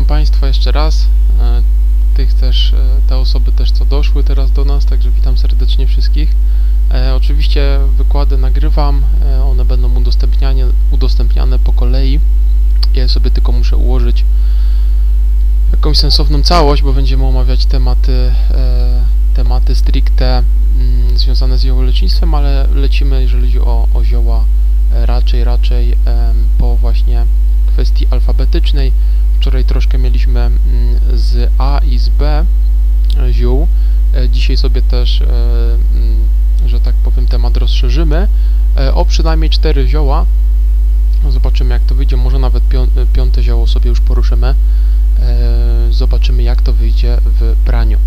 Państwa jeszcze raz, te osoby też co doszły teraz do nas, także witam serdecznie wszystkich. Oczywiście wykłady nagrywam, one będą udostępniane po kolei. Ja sobie tylko muszę ułożyć jakąś sensowną całość, bo będziemy omawiać tematy stricte związane z ziołolecznictwem, ale lecimy, jeżeli chodzi o zioła, raczej po właśnie kwestii alfabetycznej. Wczoraj troszkę mieliśmy z A i z B ziół. Dzisiaj sobie też, że tak powiem, temat rozszerzymy o przynajmniej 4 zioła. Zobaczymy, jak to wyjdzie. Może nawet piąte zioło sobie już poruszymy. Zobaczymy, jak to wyjdzie w braniu.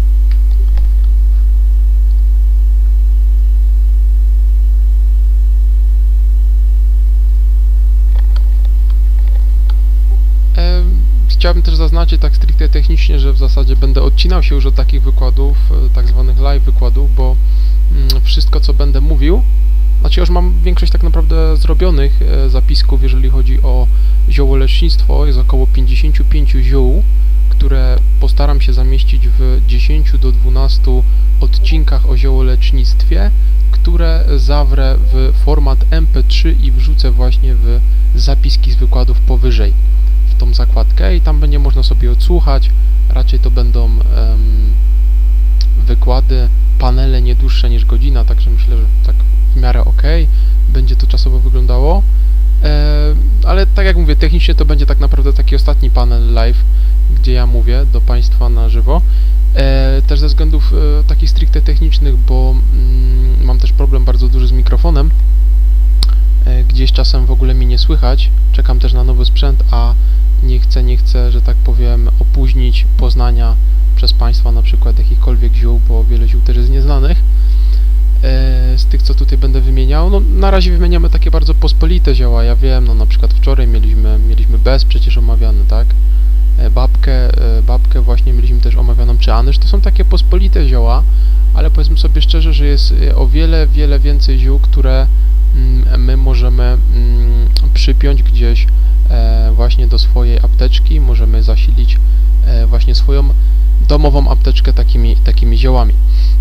Chciałbym też zaznaczyć tak stricte technicznie, że w zasadzie będę odcinał się już od takich wykładów, tak zwanych live wykładów, bo wszystko, co będę mówił, znaczy już mam większość tak naprawdę zrobionych zapisków, jeżeli chodzi o ziołolecznictwo. Jest około 55 ziół, które postaram się zamieścić w 10 do 12 odcinkach o ziołolecznictwie, które zawrę w format MP3 i wrzucę właśnie w zapiski z wykładów powyżej, w tą zakładkę, i tam będzie można sobie odsłuchać. Raczej to będą wykłady, panele nie dłuższe niż godzina, także myślę, że tak w miarę ok będzie to czasowo wyglądało, ale tak jak mówię, technicznie to będzie tak naprawdę taki ostatni panel live, gdzie ja mówię do Państwa na żywo, też ze względów takich stricte technicznych, bo mam też problem bardzo duży z mikrofonem. Gdzieś czasem w ogóle mi nie słychać, czekam też na nowy sprzęt, a nie chcę, że tak powiem, opóźnić poznania przez Państwa na przykład jakichkolwiek ziół, bo wiele ziół też jest nieznanych. Z tych, co tutaj będę wymieniał, no na razie wymieniamy takie bardzo pospolite zioła. Ja wiem, no na przykład wczoraj mieliśmy bez przecież omawiany, tak? Babkę właśnie mieliśmy też omawianą, czy anyż. To są takie pospolite zioła, ale powiedzmy sobie szczerze, że jest o wiele więcej ziół, które my możemy przypiąć gdzieś właśnie do swojej apteczki, możemy zasilić właśnie swoją domową apteczkę takimi ziołami.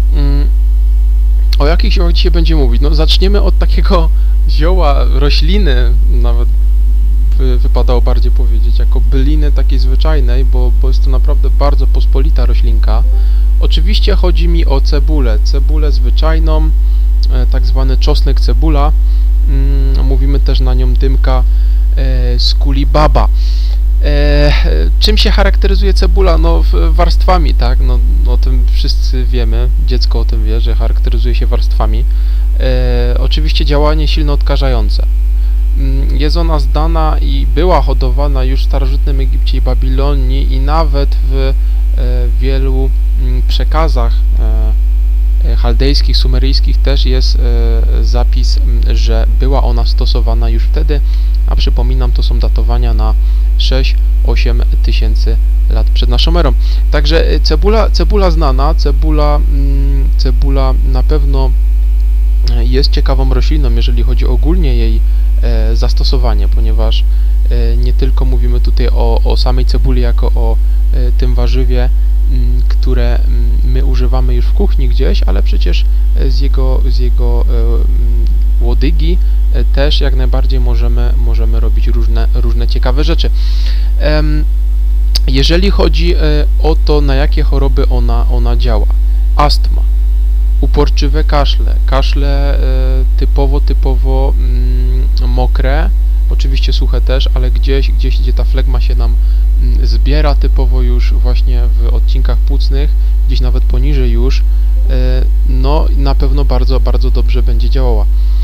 O jakich ziołach dzisiaj będziemy mówić? No zaczniemy od takiego zioła, rośliny, nawet wypadało bardziej powiedzieć, jako byliny takiej zwyczajnej, bo jest to naprawdę bardzo pospolita roślinka. Oczywiście chodzi mi o cebulę zwyczajną, tak zwany czosnek cebula. Mówimy też na nią dymka sculibaba. Czym się charakteryzuje cebula? No warstwami, tak? No o tym wszyscy wiemy, dziecko o tym wie, że charakteryzuje się warstwami. Oczywiście działanie silno odkażające. Jest ona znana i była hodowana już w starożytnym Egipcie i Babilonii, i nawet w wielu przekazach chaldejskich, sumeryjskich też jest zapis, że była ona stosowana już wtedy, a przypominam, to są datowania na 6-8 tysięcy lat przed naszą erą. Także cebula znana, cebula na pewno jest ciekawą rośliną, jeżeli chodzi ogólnie jej zastosowanie, ponieważ nie tylko mówimy tutaj o samej cebuli jako o tym warzywie, które my używamy już w kuchni gdzieś, ale przecież z jego łodygi też jak najbardziej możemy robić różne ciekawe rzeczy. Jeżeli chodzi o to, na jakie choroby ona działa: astma, uporczywe kaszle typowo mokre, oczywiście suche też, ale gdzieś gdzie ta flegma się nam zbiera typowo już właśnie w odcinkach płucnych, gdzieś nawet poniżej już, no na pewno bardzo dobrze będzie działała.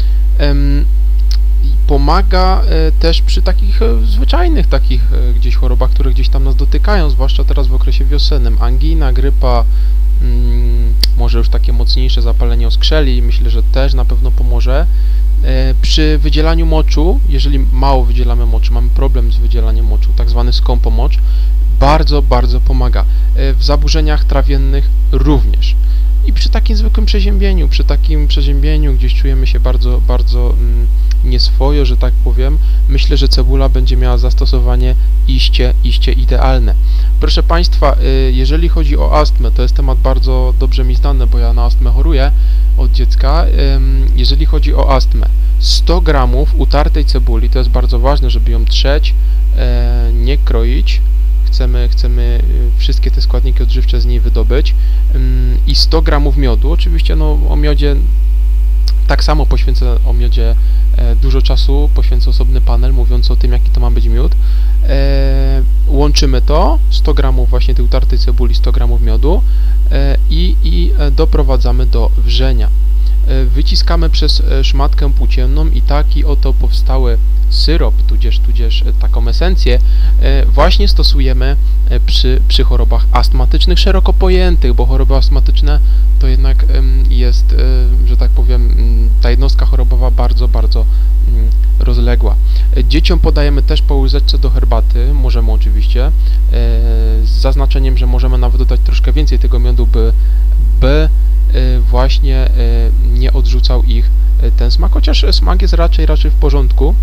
Pomaga też przy takich zwyczajnych gdzieś chorobach, które gdzieś tam nas dotykają, zwłaszcza teraz w okresie wiosennym. Angina, grypa, może już takie mocniejsze zapalenie oskrzeli, myślę, że też na pewno pomoże. Przy wydzielaniu moczu, jeżeli mało wydzielamy moczu, mamy problem z wydzielaniem moczu, tak zwany skąpomocz, bardzo pomaga. W zaburzeniach trawiennych również. I przy takim zwykłym przeziębieniu, gdzieś czujemy się bardzo, bardzo nieswojo, że tak powiem, myślę, że cebula będzie miała zastosowanie iście idealne. Proszę Państwa, jeżeli chodzi o astmę, to jest temat bardzo dobrze mi znany, bo ja na astmę choruję od dziecka. Jeżeli chodzi o astmę, 100 gramów utartej cebuli, to jest bardzo ważne, żeby ją trzeć, nie kroić. Chcemy wszystkie te składniki odżywcze z niej wydobyć i 100 gramów miodu. Oczywiście no, o miodzie tak samo poświęcę dużo czasu, poświęcę osobny panel mówiący o tym, jaki to ma być miód. Łączymy to, 100 gramów właśnie tej utartej cebuli, 100 gramów miodu i doprowadzamy do wrzenia. Wyciskamy przez szmatkę płócienną i taki oto powstały syrop, tudzież taką esencję właśnie stosujemy przy chorobach astmatycznych szeroko pojętych, bo choroby astmatyczne to jednak jest, że tak powiem, ta jednostka chorobowa bardzo, bardzo rozległa. Dzieciom podajemy też po łyżeczce do herbaty, możemy oczywiście, z zaznaczeniem, że możemy nawet dodać troszkę więcej tego miodu, by właśnie nie odrzucał ich ten smak, chociaż smak jest raczej w porządku.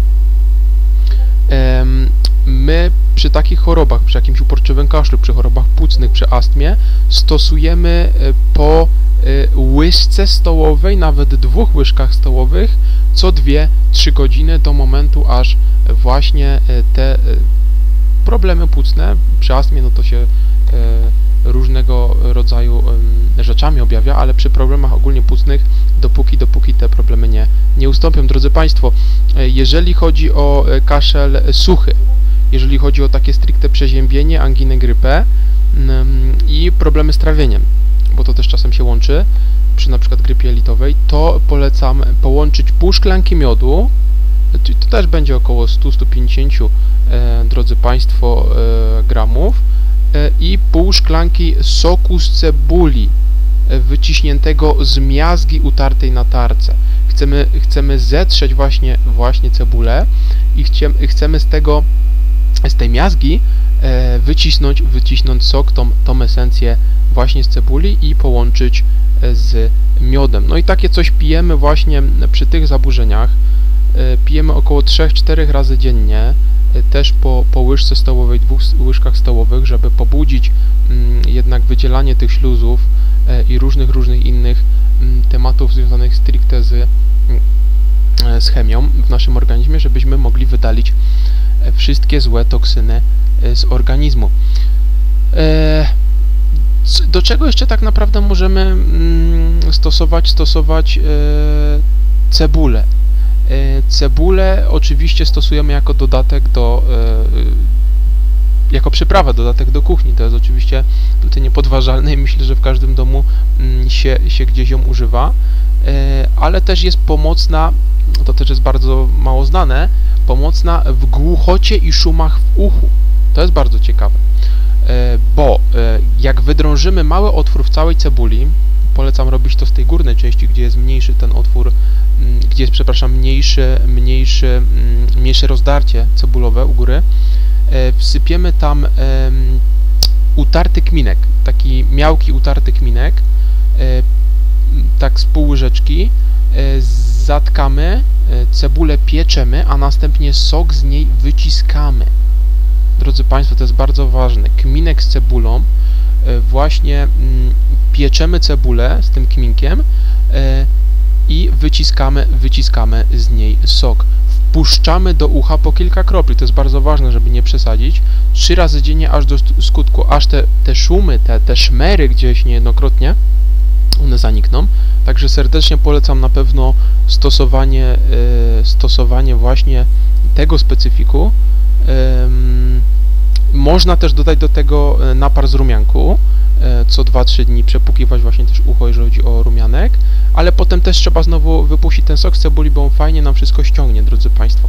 My przy takich chorobach, przy jakimś uporczywym kaszlu, przy chorobach płucnych, przy astmie stosujemy po łyżce stołowej, nawet 2 łyżkach stołowych co 2-3 godziny do momentu, aż właśnie te problemy płucne przy astmie, no to się różnego rodzaju rzeczami objawia, ale przy problemach ogólnie płucnych, dopóki te problemy nie ustąpią. Drodzy Państwo, jeżeli chodzi o kaszel suchy, jeżeli chodzi o takie stricte przeziębienie, anginę, grypę i problemy z trawieniem, bo to też czasem się łączy przy na przykład grypie jelitowej, to polecam połączyć pół szklanki miodu, to też będzie około 100-150, drodzy Państwo, gramów, i pół szklanki soku z cebuli wyciśniętego z miazgi utartej na tarce. Chcemy zetrzeć właśnie cebulę i chcemy z tej miazgi wycisnąć sok, tą esencję właśnie z cebuli i połączyć z miodem. No i takie coś pijemy właśnie przy tych zaburzeniach. Pijemy około 3-4 razy dziennie, też po łyżce stołowej, 2 łyżkach stołowych, żeby pobudzić jednak wydzielanie tych śluzów i różnych innych tematów związanych stricte z chemią w naszym organizmie, żebyśmy mogli wydalić wszystkie złe toksyny z organizmu. Do czego jeszcze tak naprawdę możemy stosować cebulę? Cebulę oczywiście stosujemy jako dodatek jako przyprawę, dodatek do kuchni. To jest oczywiście tutaj niepodważalne i myślę, że w każdym domu się gdzieś ją używa, ale też jest pomocna, to też jest bardzo mało znane, pomocna w głuchocie i szumach w uchu. To jest bardzo ciekawe, bo jak wydrążymy mały otwór w całej cebuli, polecam robić to z tej górnej części, gdzie jest mniejszy ten otwór, gdzie jest, przepraszam, mniejsze rozdarcie cebulowe u góry, wsypiemy tam utarty kminek, taki miałki utarty kminek, tak z pół łyżeczki, zatkamy, cebulę pieczemy, a następnie sok z niej wyciskamy. Drodzy Państwo, to jest bardzo ważne. Kminek z cebulą, właśnie pieczemy cebulę z tym kminkiem i wyciskamy z niej sok. Wpuszczamy do ucha po kilka kropli, to jest bardzo ważne, żeby nie przesadzić, 3 razy dziennie aż do skutku, aż te szumy, te szmery gdzieś niejednokrotnie, one zanikną. Także serdecznie polecam na pewno stosowanie właśnie tego specyfiku. Można też dodać do tego napar z rumianku, co 2-3 dni przepłukiwać właśnie też ucho, jeżeli chodzi o rumianek, ale potem też trzeba znowu wypuścić ten sok z cebuli, bo on fajnie nam wszystko ściągnie, drodzy Państwo.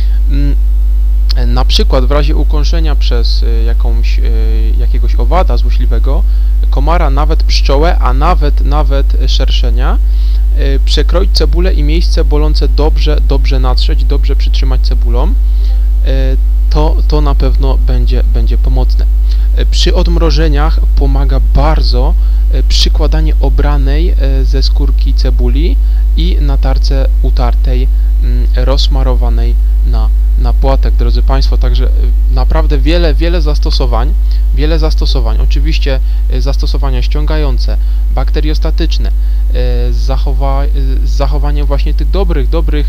Na przykład w razie ukąszenia przez jakiegoś owada złośliwego, komara, nawet pszczołę, a nawet szerszenia, przekroić cebulę i miejsce bolące dobrze natrzeć, dobrze przytrzymać cebulą, to na pewno będzie pomocne. Przy odmrożeniach pomaga bardzo przykładanie obranej ze skórki cebuli i na tarce utartej, rozsmarowanej na płatek, drodzy Państwo. Także naprawdę wiele zastosowań. Oczywiście zastosowania ściągające, bakteriostatyczne, zachowanie właśnie tych dobrych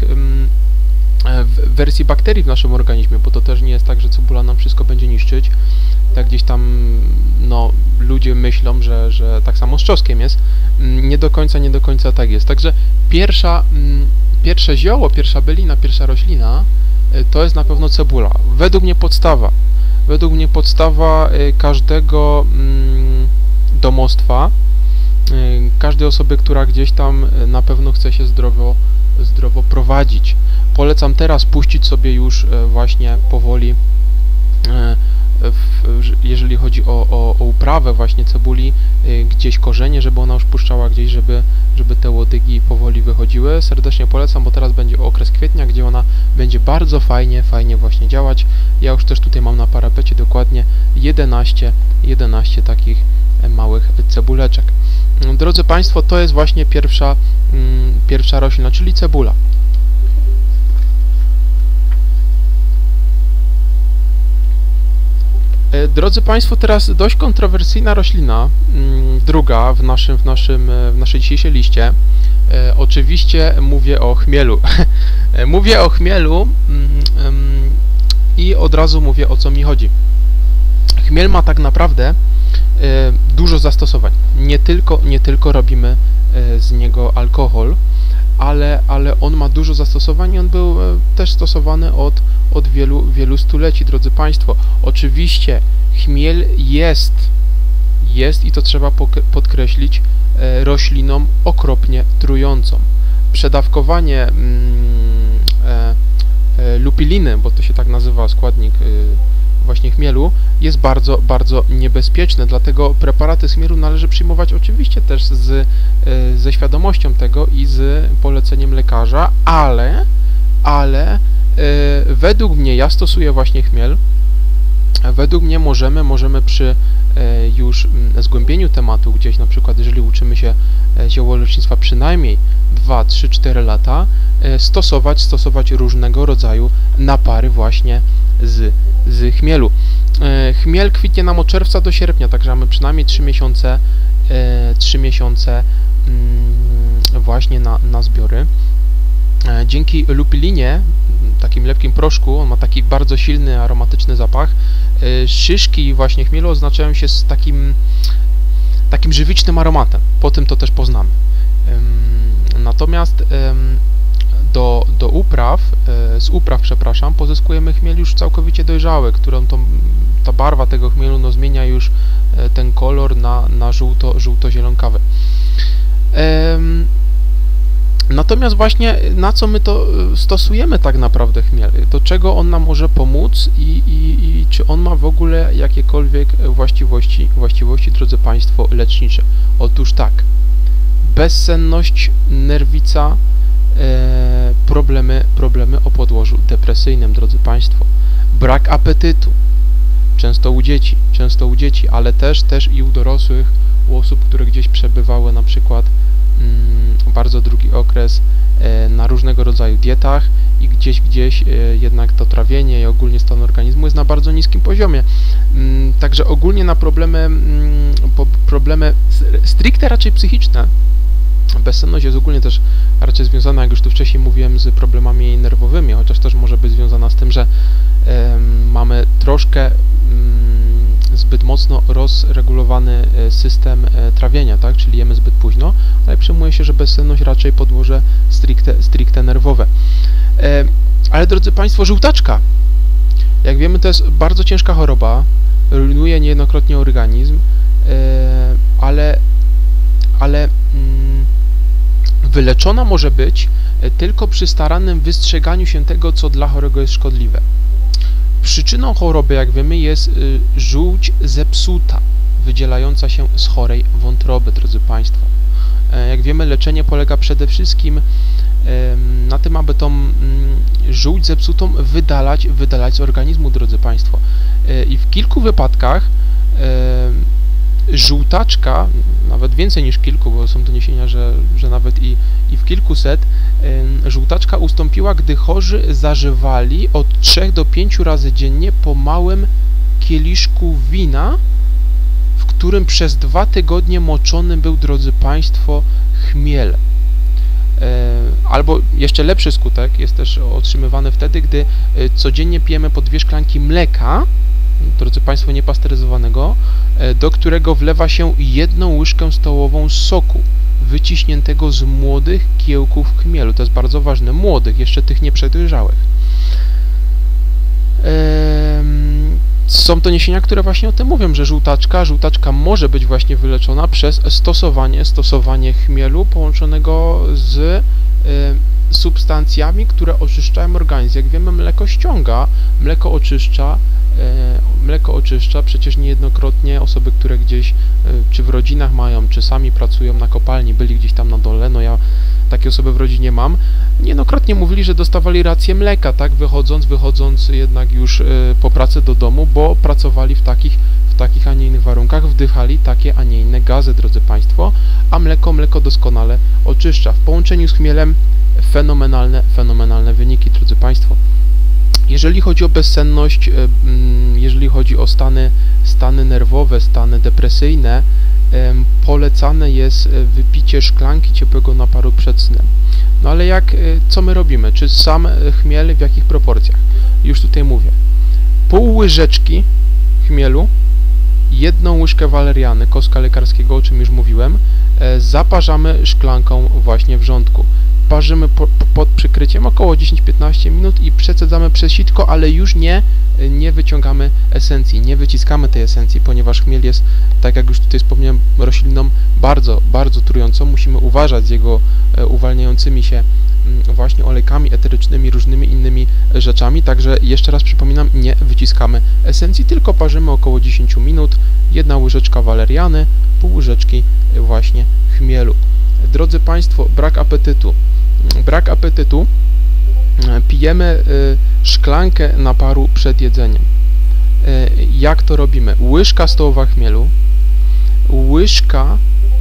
wersji bakterii w naszym organizmie, bo to też nie jest tak, że cebula nam wszystko będzie niszczyć. Tak gdzieś tam no, ludzie myślą, że tak samo z czosnkiem jest. Nie do końca tak jest. Także pierwsze zioło, pierwsza bylina, pierwsza roślina to jest na pewno cebula. Według mnie podstawa każdego domostwa, każdej osoby, która gdzieś tam na pewno chce się zdrowo prowadzić. Polecam teraz puścić sobie już właśnie powoli, jeżeli chodzi o uprawę właśnie cebuli, gdzieś korzenie, żeby ona już puszczała gdzieś, żeby te łodygi powoli wychodziły. Serdecznie polecam, bo teraz będzie okres kwietnia, gdzie ona będzie bardzo fajnie właśnie działać. Ja już też tutaj mam na parapecie dokładnie 11 takich małych cebuleczek. Drodzy Państwo, to jest właśnie pierwsza roślina, czyli cebula. Drodzy Państwo, teraz dość kontrowersyjna roślina, druga w naszej dzisiejszej liście. Oczywiście mówię o chmielu. Mówię o chmielu i od razu mówię, o co mi chodzi. Chmiel ma tak naprawdę dużo zastosowań. Nie tylko robimy z niego alkohol, ale on ma dużo zastosowań i on był też stosowany od wielu stuleci, drodzy Państwo. Oczywiście chmiel jest i to trzeba podkreślić, rośliną okropnie trującą. Przedawkowanie lupiliny, bo to się tak nazywa składnik właśnie chmielu, jest bardzo niebezpieczne, dlatego preparaty z chmielu należy przyjmować oczywiście też ze świadomością tego i z poleceniem lekarza, ale według mnie, ja stosuję właśnie chmiel, według mnie możemy przy już zgłębieniu tematu gdzieś, na przykład jeżeli uczymy się ziołolecznictwa przynajmniej 2, 3, 4 lata, stosować różnego rodzaju napary właśnie z chmielu. Chmiel kwitnie nam od czerwca do sierpnia, także mamy przynajmniej 3 miesiące właśnie na zbiory. Dzięki lupilinie, takim lepkim proszku, on ma taki bardzo silny, aromatyczny zapach. Szyszki właśnie chmielu oznaczają się z takim żywicznym aromatem. Po tym to też poznamy. Natomiast z upraw, przepraszam, pozyskujemy chmiel już całkowicie dojrzały, którą ta barwa tego chmielu no, zmienia już ten kolor na żółto-zielonkawy. Natomiast właśnie na co my to stosujemy tak naprawdę chmiel? Do czego on nam może pomóc i czy on ma w ogóle jakiekolwiek właściwości, drodzy Państwo, lecznicze? Otóż tak, bezsenność, nerwica, problemy o podłożu depresyjnym, drodzy Państwo, brak apetytu, często u dzieci, ale też i u dorosłych, u osób, które gdzieś przebywały na przykład bardzo długi okres na różnego rodzaju dietach i gdzieś jednak to trawienie i ogólnie stan organizmu jest na bardzo niskim poziomie. Także ogólnie na problemy stricte raczej psychiczne, bezsenność jest ogólnie też raczej związana, jak już tu wcześniej mówiłem, z problemami nerwowymi, chociaż też może być związana z tym, że mamy troszkę zbyt mocno rozregulowany system trawienia, tak? Czyli jemy zbyt późno, ale przyjmuje się, że bezsenność raczej podłoże stricte nerwowe. Ale drodzy Państwo, żółtaczka, jak wiemy, to jest bardzo ciężka choroba, rujnuje niejednokrotnie organizm, ale wyleczona może być tylko przy starannym wystrzeganiu się tego, co dla chorego jest szkodliwe. Przyczyną choroby, jak wiemy, jest żółć zepsuta, wydzielająca się z chorej wątroby, drodzy Państwo. Jak wiemy, leczenie polega przede wszystkim na tym, aby tą żółć zepsutą wydalać z organizmu, drodzy Państwo. I w kilku wypadkach żółtaczka, nawet więcej niż kilku, bo są doniesienia, że nawet i w kilkuset, żółtaczka ustąpiła, gdy chorzy zażywali od 3 do 5 razy dziennie po małym kieliszku wina, w którym przez 2 tygodnie moczony był, drodzy Państwo, chmiel. Albo jeszcze lepszy skutek jest też otrzymywany wtedy, gdy codziennie pijemy po 2 szklanki mleka, drodzy Państwo, niepasteryzowanego, do którego wlewa się 1 łyżkę stołową soku wyciśniętego z młodych kiełków chmielu. To jest bardzo ważne, młodych, jeszcze tych nieprzedojrzałych. Są doniesienia, które właśnie o tym mówią, że żółtaczka może być właśnie wyleczona przez stosowanie chmielu połączonego z substancjami, które oczyszczają organizm. Jak wiemy, mleko ściąga, mleko oczyszcza, przecież niejednokrotnie osoby, które gdzieś czy w rodzinach mają, czy sami pracują na kopalni, byli gdzieś tam na dole, no ja takie osoby w rodzinie mam, niejednokrotnie mówili, że dostawali rację mleka, tak, wychodząc jednak już po pracy do domu, bo pracowali w takich, a nie innych warunkach, wdychali takie, a nie inne gazy, drodzy Państwo, a mleko doskonale oczyszcza. W połączeniu z chmielem fenomenalne wyniki, drodzy Państwo. Jeżeli chodzi o bezsenność, jeżeli chodzi o stany nerwowe, stany depresyjne, polecane jest wypicie szklanki ciepłego naparu przed snem. No ale co my robimy? Czy sam chmiel, w jakich proporcjach? Już tutaj mówię. Pół łyżeczki chmielu, 1 łyżkę waleriany, kostka lekarskiego, o czym już mówiłem, zaparzamy szklanką właśnie wrzątku. Parzymy pod przykryciem około 10-15 minut i przecedzamy przez sitko, ale już nie wyciągamy esencji, nie wyciskamy tej esencji, ponieważ chmiel jest, tak jak już tutaj wspomniałem, rośliną bardzo, bardzo trującą. Musimy uważać z jego uwalniającymi się właśnie olejkami eterycznymi, różnymi innymi rzeczami, także jeszcze raz przypominam, nie wyciskamy esencji, tylko parzymy około 10 minut, 1 łyżeczka waleriany, pół łyżeczki właśnie chmielu. Drodzy Państwo, brak apetytu, pijemy szklankę naparu przed jedzeniem. Jak to robimy? Łyżka stołowa chmielu, łyżka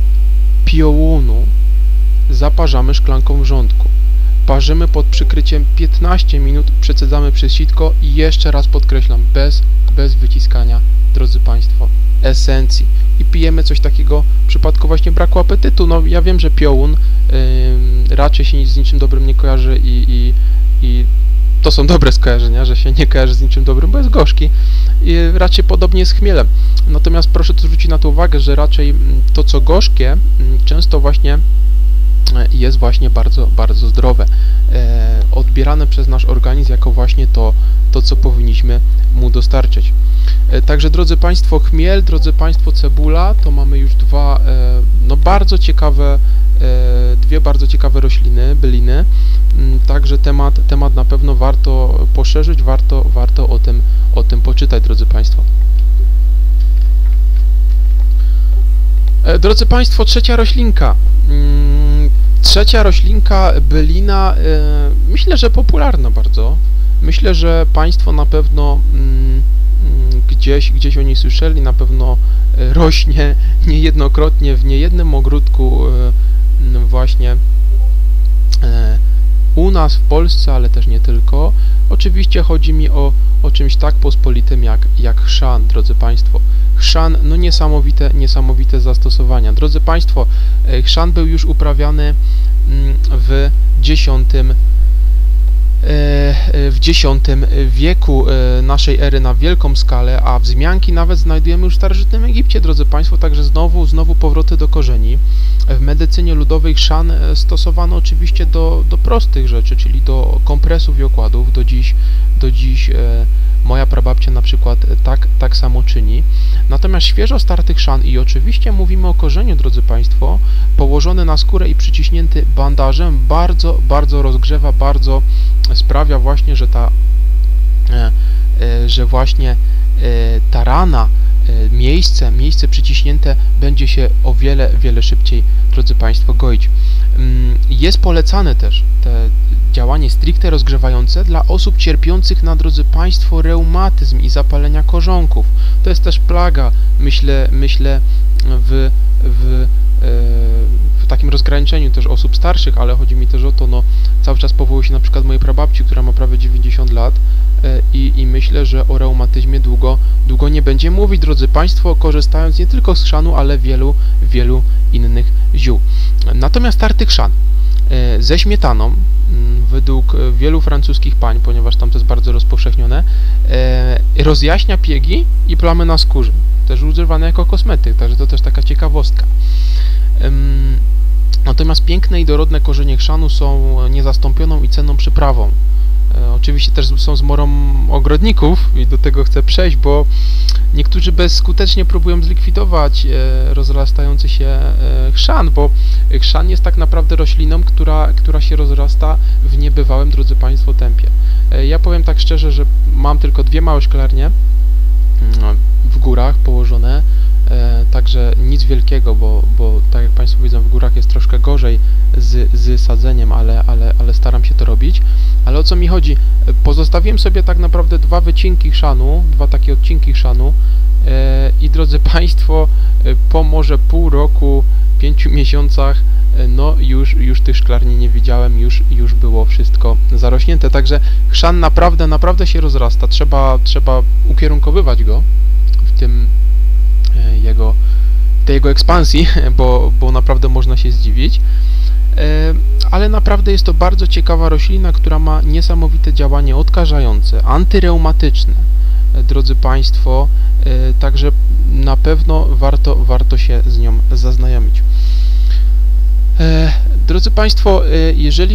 piołunu zaparzamy szklanką wrzątku. Parzymy pod przykryciem 15 minut, przecedzamy przez sitko i jeszcze raz podkreślam, bez wyciskania, drodzy Państwo, esencji. I pijemy coś takiego w przypadku właśnie braku apetytu. No ja wiem, że piołun raczej się z niczym dobrym nie kojarzy i to są dobre skojarzenia, że się nie kojarzy z niczym dobrym, bo jest gorzki. I raczej podobnie z chmielem. Natomiast proszę tu zwrócić na to uwagę, że raczej to, co gorzkie, często właśnie jest właśnie bardzo, bardzo zdrowe. Odbierane przez nasz organizm jako właśnie to, co powinniśmy mu dostarczyć. Także, drodzy Państwo, chmiel, drodzy Państwo, cebula, to mamy już dwie bardzo ciekawe rośliny, byliny. Także temat na pewno warto poszerzyć, warto o tym poczytać, drodzy Państwo. Drodzy Państwo, trzecia roślinka. Trzecia roślinka, bylina, myślę, że popularna bardzo. Myślę, że Państwo na pewno gdzieś o niej słyszeli, na pewno rośnie niejednokrotnie w niejednym ogródku właśnie u nas w Polsce, ale też nie tylko. Oczywiście chodzi mi o czymś tak pospolitym jak chrzan, drodzy Państwo. Chrzan, no niesamowite zastosowania. Drodzy Państwo, chrzan był już uprawiany w X wieku naszej ery na wielką skalę, a wzmianki nawet znajdujemy już w starożytnym Egipcie, drodzy Państwo, także znowu powroty do korzeni. W medycynie ludowej chrzan stosowano oczywiście do prostych rzeczy, czyli do kompresów i okładów. Do dziś moja prababcia na przykład tak samo czyni. Natomiast świeżo starty chrzan, i oczywiście mówimy o korzeniu, drodzy Państwo, położony na skórę i przyciśnięty bandażem, bardzo, bardzo rozgrzewa, bardzo sprawia właśnie, że właśnie ta rana, miejsce przyciśnięte będzie się o wiele szybciej, drodzy Państwo, goić. Jest polecane też te działanie stricte rozgrzewające dla osób cierpiących na, drodzy Państwo, reumatyzm i zapalenia korzonków. To jest też plaga, myślę, w takim rozgraniczeniu też osób starszych, ale chodzi mi też o to, no cały czas powołuję się na przykład mojej prababci, która ma prawie 90 lat i myślę, że o reumatyzmie długo nie będzie mówić, drodzy Państwo, korzystając nie tylko z chrzanu, ale wielu innych ziół. Natomiast tarty chrzan ze śmietaną, według wielu francuskich pań, ponieważ tam to jest bardzo rozpowszechnione, rozjaśnia piegi i plamy na skórze. Też używane jako kosmetyk, także to też taka ciekawostka. Natomiast piękne i dorodne korzenie chrzanu są niezastąpioną i cenną przyprawą. Oczywiście też są zmorą ogrodników i do tego chcę przejść, bo niektórzy bezskutecznie próbują zlikwidować rozrastający się chrzan, bo chrzan jest tak naprawdę rośliną, która się rozrasta w niebywałym, drodzy Państwo, tempie. Ja powiem tak szczerze, że mam tylko 2 małe szklarnie w górach położone, także nic wielkiego, bo tak jak Państwo widzą, w górach jest troszkę gorzej z sadzeniem, ale staram się to robić. Ale o co mi chodzi? Pozostawiłem sobie tak naprawdę 2 wycinki chrzanu, 2 takie odcinki chrzanu i drodzy Państwo, po może pół roku, 5 miesiącach, no już tych szklarni nie widziałem, już było wszystko zarośnięte, także chrzan naprawdę się rozrasta, trzeba ukierunkowywać go w tej jego ekspansji, bo naprawdę można się zdziwić, ale naprawdę jest to bardzo ciekawa roślina, która ma niesamowite działanie odkażające, antyreumatyczne, drodzy Państwo, także na pewno warto się z nią zaznajomić. Drodzy Państwo, jeżeli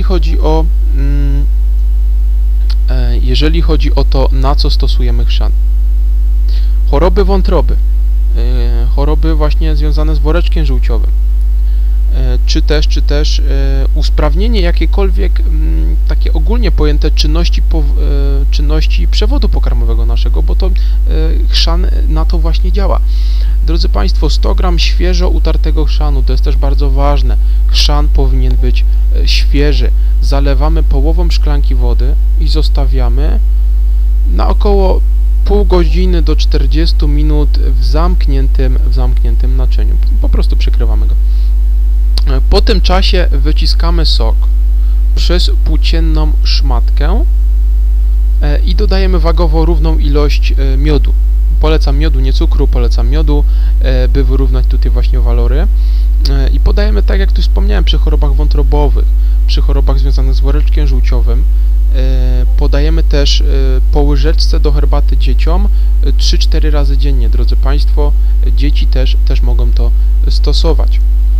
chodzi o to, na co stosujemy chrzan, choroby wątroby, choroby właśnie związane z woreczkiem żółciowym, czy też usprawnienie jakiejkolwiek takie ogólnie pojęte czynności przewodu pokarmowego naszego, bo to chrzan na to właśnie działa. Drodzy Państwo, 100 g świeżo utartego chrzanu, to jest też bardzo ważne. Chrzan powinien być świeży. Zalewamy połową szklanki wody i zostawiamy na około pół godziny do 40 minut w zamkniętym naczyniu. Po prostu przykrywamy go. Po tym czasie wyciskamy sok przez płócienną szmatkę i dodajemy wagowo równą ilość miodu. Polecam miodu, nie cukru, polecam miodu, by wyrównać tutaj właśnie walory. I podajemy, tak jak tu wspomniałem, przy chorobach wątrobowych, przy chorobach związanych z woreczkiem żółciowym. Podajemy też po łyżeczce do herbaty dzieciom 3-4 razy dziennie, drodzy Państwo. Dzieci też mogą to stosować.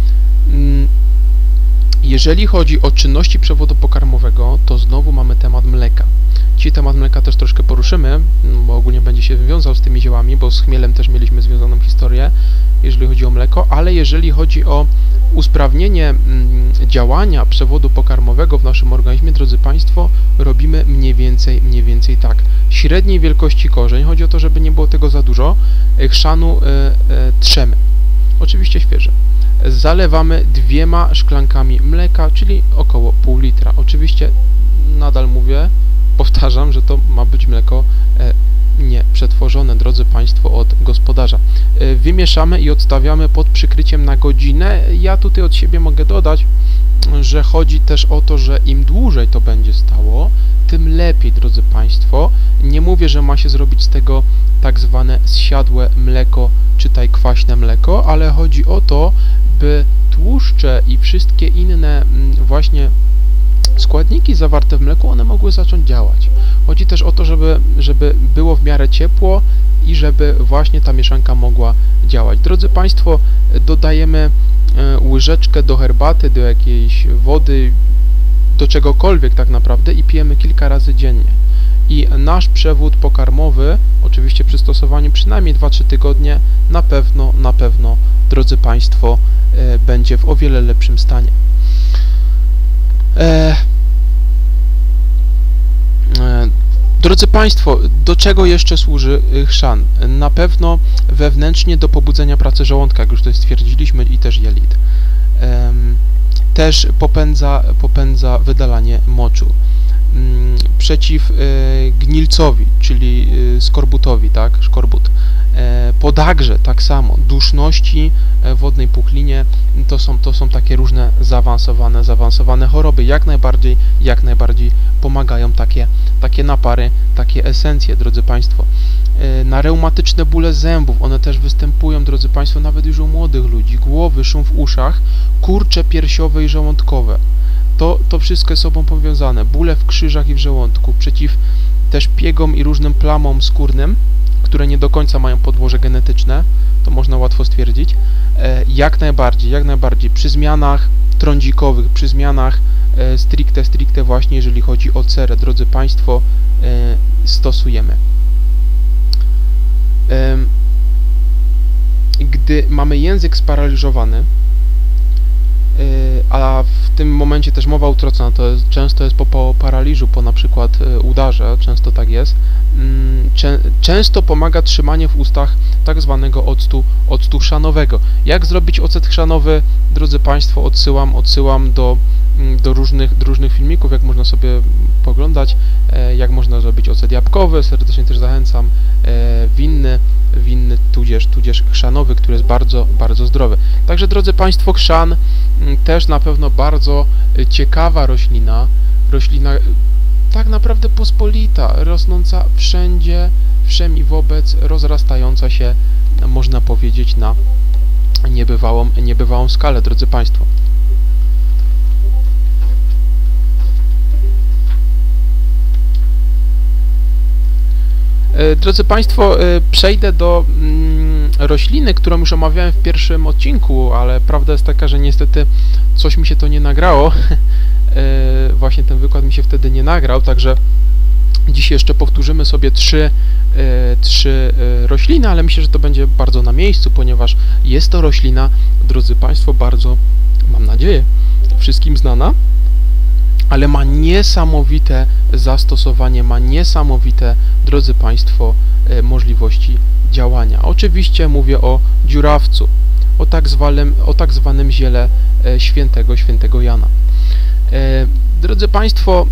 Jeżeli chodzi o czynności przewodu pokarmowego, to znowu mamy temat mleka. Dzisiaj temat mleka też troszkę poruszymy, bo ogólnie będzie się wiązał z tymi ziołami, bo z chmielem też mieliśmy związaną historię, jeżeli chodzi o mleko, ale jeżeli chodzi o usprawnienie działania przewodu pokarmowego w naszym organizmie, drodzy Państwo, robimy mniej więcej tak. Średniej wielkości korzeń, chodzi o to, żeby nie było tego za dużo, chrzanu trzemy, oczywiście świeże. Zalewamy 2 szklankami mleka, czyli około pół litra. Oczywiście nadal powtarzam, że to ma być mleko nie przetworzone, drodzy Państwo, od gospodarza. Wymieszamy i odstawiamy pod przykryciem na godzinę. Ja tutaj od siebie mogę dodać, że chodzi też o to, że im dłużej to będzie stało, tym lepiej, drodzy Państwo. Nie mówię, że ma się zrobić z tego tak zwane zsiadłe mleko, czytaj kwaśne mleko, ale chodzi o to, by tłuszcze i wszystkie inne właśnie składniki zawarte w mleku, one mogły zacząć działać. Chodzi też o to, żeby było w miarę ciepło i żeby właśnie ta mieszanka mogła działać. Drodzy Państwo, dodajemy łyżeczkę do herbaty, do jakiejś wody, do czegokolwiek tak naprawdę i pijemy kilka razy dziennie. I nasz przewód pokarmowy, oczywiście przy stosowaniu przynajmniej 2-3 tygodnie, na pewno, drodzy Państwo, będzie w o wiele lepszym stanie. Drodzy Państwo, do czego jeszcze służy chrzan? Na pewno wewnętrznie do pobudzenia pracy żołądka, jak już to stwierdziliśmy, i też jelit. Też popędza wydalanie moczu. Przeciw gnilcowi, czyli skorbutowi, tak? Szkorbut. podagrze tak samo, duszności, wodnej puchlinie, to są takie różne zaawansowane choroby. Jak najbardziej pomagają takie napary, takie esencje, drodzy Państwo. Na reumatyczne bóle zębów, one też występują, drodzy Państwo, nawet już u młodych ludzi. Głowy, szum w uszach, kurcze piersiowe i żołądkowe. To wszystko jest z sobą powiązane. Bóle w krzyżach i w żołądku, przeciw też piegom i różnym plamom skórnym, które nie do końca mają podłoże genetyczne, to można łatwo stwierdzić. Jak najbardziej. Przy zmianach trądzikowych, przy zmianach stricte właśnie, jeżeli chodzi o cerę, drodzy Państwo, stosujemy. Gdy mamy język sparaliżowany, a w tym momencie też mowa utracona, często jest po paraliżu, po na przykład udarze, często tak jest, często pomaga trzymanie w ustach tak zwanego octu chrzanowego. Jak zrobić ocet chrzanowy, drodzy Państwo, odsyłam do różnych filmików, jak można sobie poglądać, jak można zrobić ocet jabłkowy, serdecznie też zachęcam, winny tudzież chrzanowy, który jest bardzo zdrowy. Także, drodzy Państwo, chrzan też na pewno bardzo ciekawa roślina tak naprawdę pospolita, rosnąca wszędzie, wszem i wobec, rozrastająca się, można powiedzieć, na niebywałą skalę, drodzy Państwo. Drodzy Państwo, przejdę do rośliny, którą już omawiałem w pierwszym odcinku, ale prawda jest taka, że niestety coś mi się to nie nagrało. Właśnie ten wykład mi się wtedy nie nagrał, także dziś jeszcze powtórzymy sobie trzy rośliny, ale myślę, że to będzie bardzo na miejscu, ponieważ jest to roślina, drodzy Państwo, bardzo, mam nadzieję, wszystkim znana, ale ma niesamowite zastosowanie, ma niesamowite, drodzy Państwo, możliwości działania. Oczywiście mówię o dziurawcu, o tak zwanym ziele świętego Jana. Drodzy Państwo,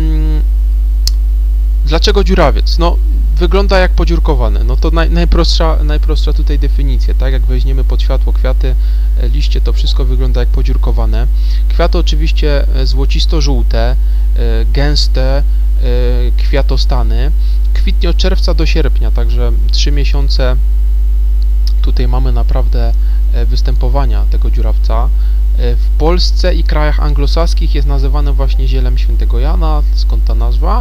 dlaczego dziurawiec? No, wygląda jak podziurkowany. No to najprostsza tutaj definicja, tak? Jak weźmiemy pod światło kwiaty, liście, to wszystko wygląda jak podziurkowane. Kwiaty oczywiście złocisto-żółte, gęste kwiatostany. Kwitnie od czerwca do sierpnia, także 3 miesiące tutaj mamy naprawdę występowania tego dziurawca. W Polsce i krajach anglosaskich jest nazywane właśnie zielem świętego Jana, skąd ta nazwa.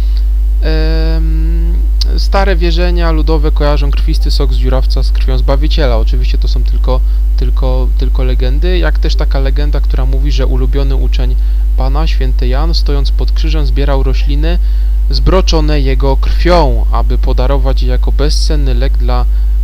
Stare wierzenia ludowe kojarzą krwisty sok z dziurawca z krwią Zbawiciela. Oczywiście to są tylko legendy, jak też taka legenda, która mówi, że ulubiony uczeń Pana, święty Jan, stojąc pod krzyżem, zbierał rośliny zbroczone jego krwią, aby podarować je jako bezcenny lek dla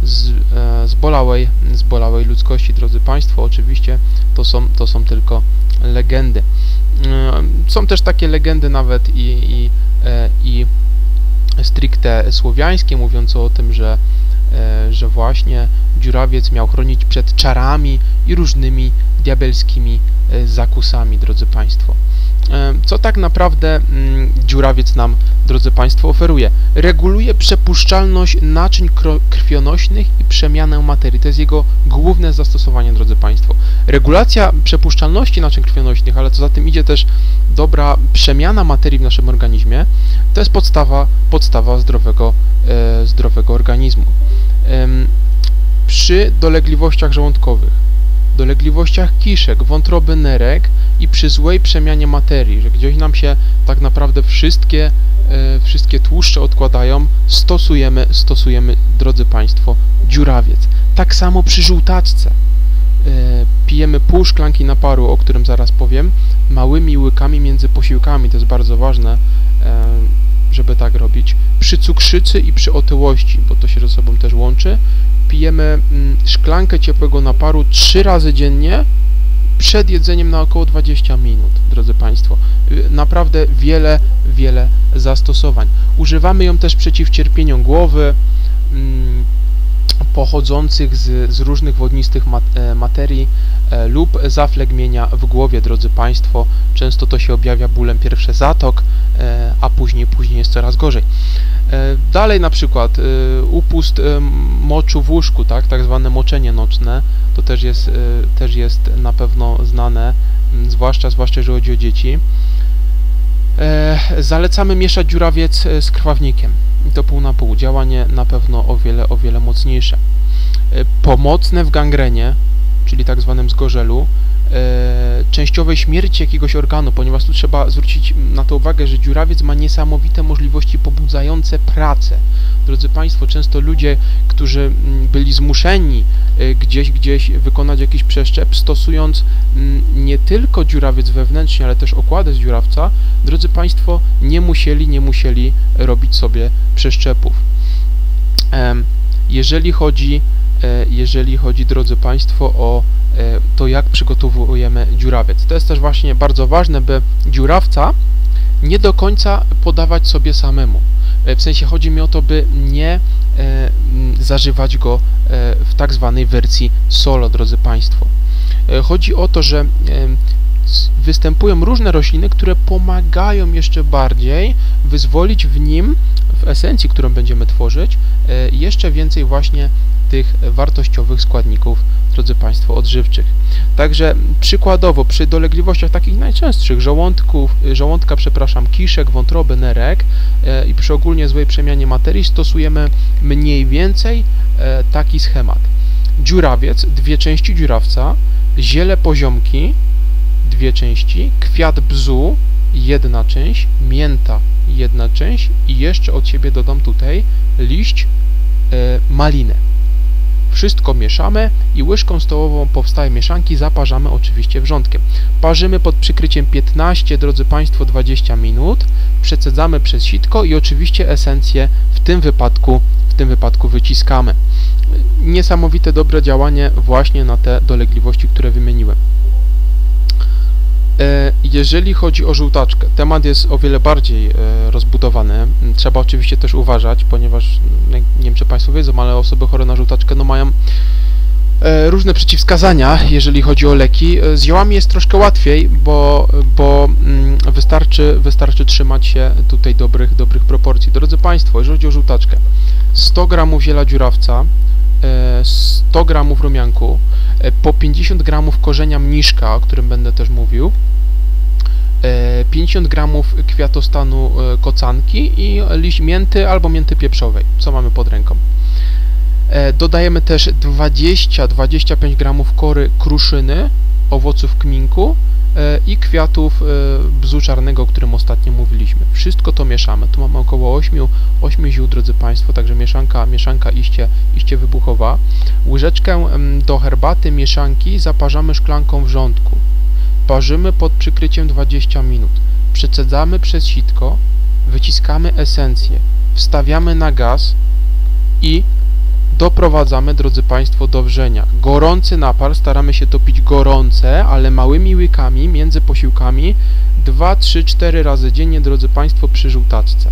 zbolałej ludzkości. Drodzy Państwo, oczywiście to są tylko legendy. Są też takie legendy nawet i stricte słowiańskie, mówiące o tym, że właśnie dziurawiec miał chronić przed czarami i różnymi diabelskimi zakusami, drodzy Państwo. Co tak naprawdę dziurawiec nam, drodzy Państwo, oferuje? Reguluje przepuszczalność naczyń krwionośnych i przemianę materii. To jest jego główne zastosowanie, drodzy Państwo. Regulacja przepuszczalności naczyń krwionośnych, ale co za tym idzie też dobra przemiana materii w naszym organizmie, to jest podstawa zdrowego organizmu. Przy dolegliwościach żołądkowych, dolegliwościach kiszek, wątroby, nerek i przy złej przemianie materii, że gdzieś nam się tak naprawdę wszystkie tłuszcze odkładają, stosujemy, drodzy Państwo, dziurawiec. Tak samo przy żółtaczce. Pijemy pół szklanki naparu, o którym zaraz powiem, małymi łykami między posiłkami. To jest bardzo ważne, żeby tak robić. Przy cukrzycy i przy otyłości, bo to się ze sobą też łączy, pijemy szklankę ciepłego naparu 3 razy dziennie przed jedzeniem na około 20 minut, drodzy Państwo. Naprawdę wiele zastosowań. Używamy ją też przeciw cierpieniom głowy, pochodzących z różnych wodnistych materii lub zaflegmienia w głowie, drodzy Państwo. Często to się objawia bólem pierwszy zatok, a później jest coraz gorzej. Dalej na przykład upust moczu w łóżku, tak zwane moczenie nocne, to też jest na pewno znane, zwłaszcza jeżeli chodzi o dzieci. Zalecamy mieszać dziurawiec z krwawnikiem. I to pół na pół. Działanie na pewno o wiele mocniejsze. Pomocne w gangrenie, czyli tak zwanym zgorzelu, częściowej śmierci jakiegoś organu, ponieważ tu trzeba zwrócić na to uwagę, że dziurawiec ma niesamowite możliwości pobudzające pracę. Drodzy Państwo, często ludzie, którzy byli zmuszeni gdzieś wykonać jakiś przeszczep, stosując nie tylko dziurawiec wewnętrznie, ale też okłady z dziurawca, drodzy Państwo, nie musieli robić sobie przeszczepów. Jeżeli chodzi, drodzy Państwo, o to, jak przygotowujemy dziurawiec. To jest też właśnie bardzo ważne, by dziurawca nie do końca podawać sobie samemu. W sensie chodzi mi o to, by nie zażywać go w tak zwanej wersji solo, drodzy Państwo. Chodzi o to, że występują różne rośliny, które pomagają jeszcze bardziej wyzwolić w nim, w esencji, którą będziemy tworzyć, jeszcze więcej właśnie tych wartościowych składników, drodzy Państwo, odżywczych. Także przykładowo przy dolegliwościach takich najczęstszych żołądka, kiszek, wątroby, nerek i przy ogólnie złej przemianie materii stosujemy mniej więcej taki schemat. Dziurawiec, 2 części dziurawca, ziele poziomki, 2 części, kwiat bzu, 1 część, mięta, 1 część i jeszcze od siebie dodam tutaj liść maliny. Wszystko mieszamy i łyżką stołową powstałej mieszanki zaparzamy oczywiście wrzątkiem. Parzymy pod przykryciem 15, drodzy Państwo, 20 minut, przecedzamy przez sitko i oczywiście esencję w tym wypadku wyciskamy. Niesamowite dobre działanie właśnie na te dolegliwości, które wymieniłem. Jeżeli chodzi o żółtaczkę, temat jest o wiele bardziej rozbudowany. Trzeba oczywiście też uważać, ponieważ nie wiem, czy Państwo wiedzą, ale osoby chore na żółtaczkę mają różne przeciwwskazania, jeżeli chodzi o leki. Z ziołami jest troszkę łatwiej, bo wystarczy trzymać się tutaj dobrych proporcji. Drodzy Państwo, jeżeli chodzi o żółtaczkę, 100 g ziela dziurawca, 100 g rumianku, po 50 g korzenia mniszka, o którym będę też mówił, 50 g kwiatostanu kocanki i liść mięty albo mięty pieprzowej, co mamy pod ręką. Dodajemy też 20-25 g kory kruszyny, owoców kminku i kwiatów bzu czarnego, o którym ostatnio mówiliśmy. Wszystko to mieszamy. Tu mamy około 8 ziół, drodzy Państwo, także mieszanka iście wybuchowa. Łyżeczkę do herbaty mieszanki zaparzamy szklanką wrzątku. Parzymy pod przykryciem 20 minut. Przecedzamy przez sitko, wyciskamy esencję, wstawiamy na gaz i doprowadzamy, drodzy Państwo, do wrzenia. Gorący napar staramy się topić gorące, ale małymi łykami między posiłkami 2, 3, 4 razy dziennie, drodzy Państwo, przy żółtaczce.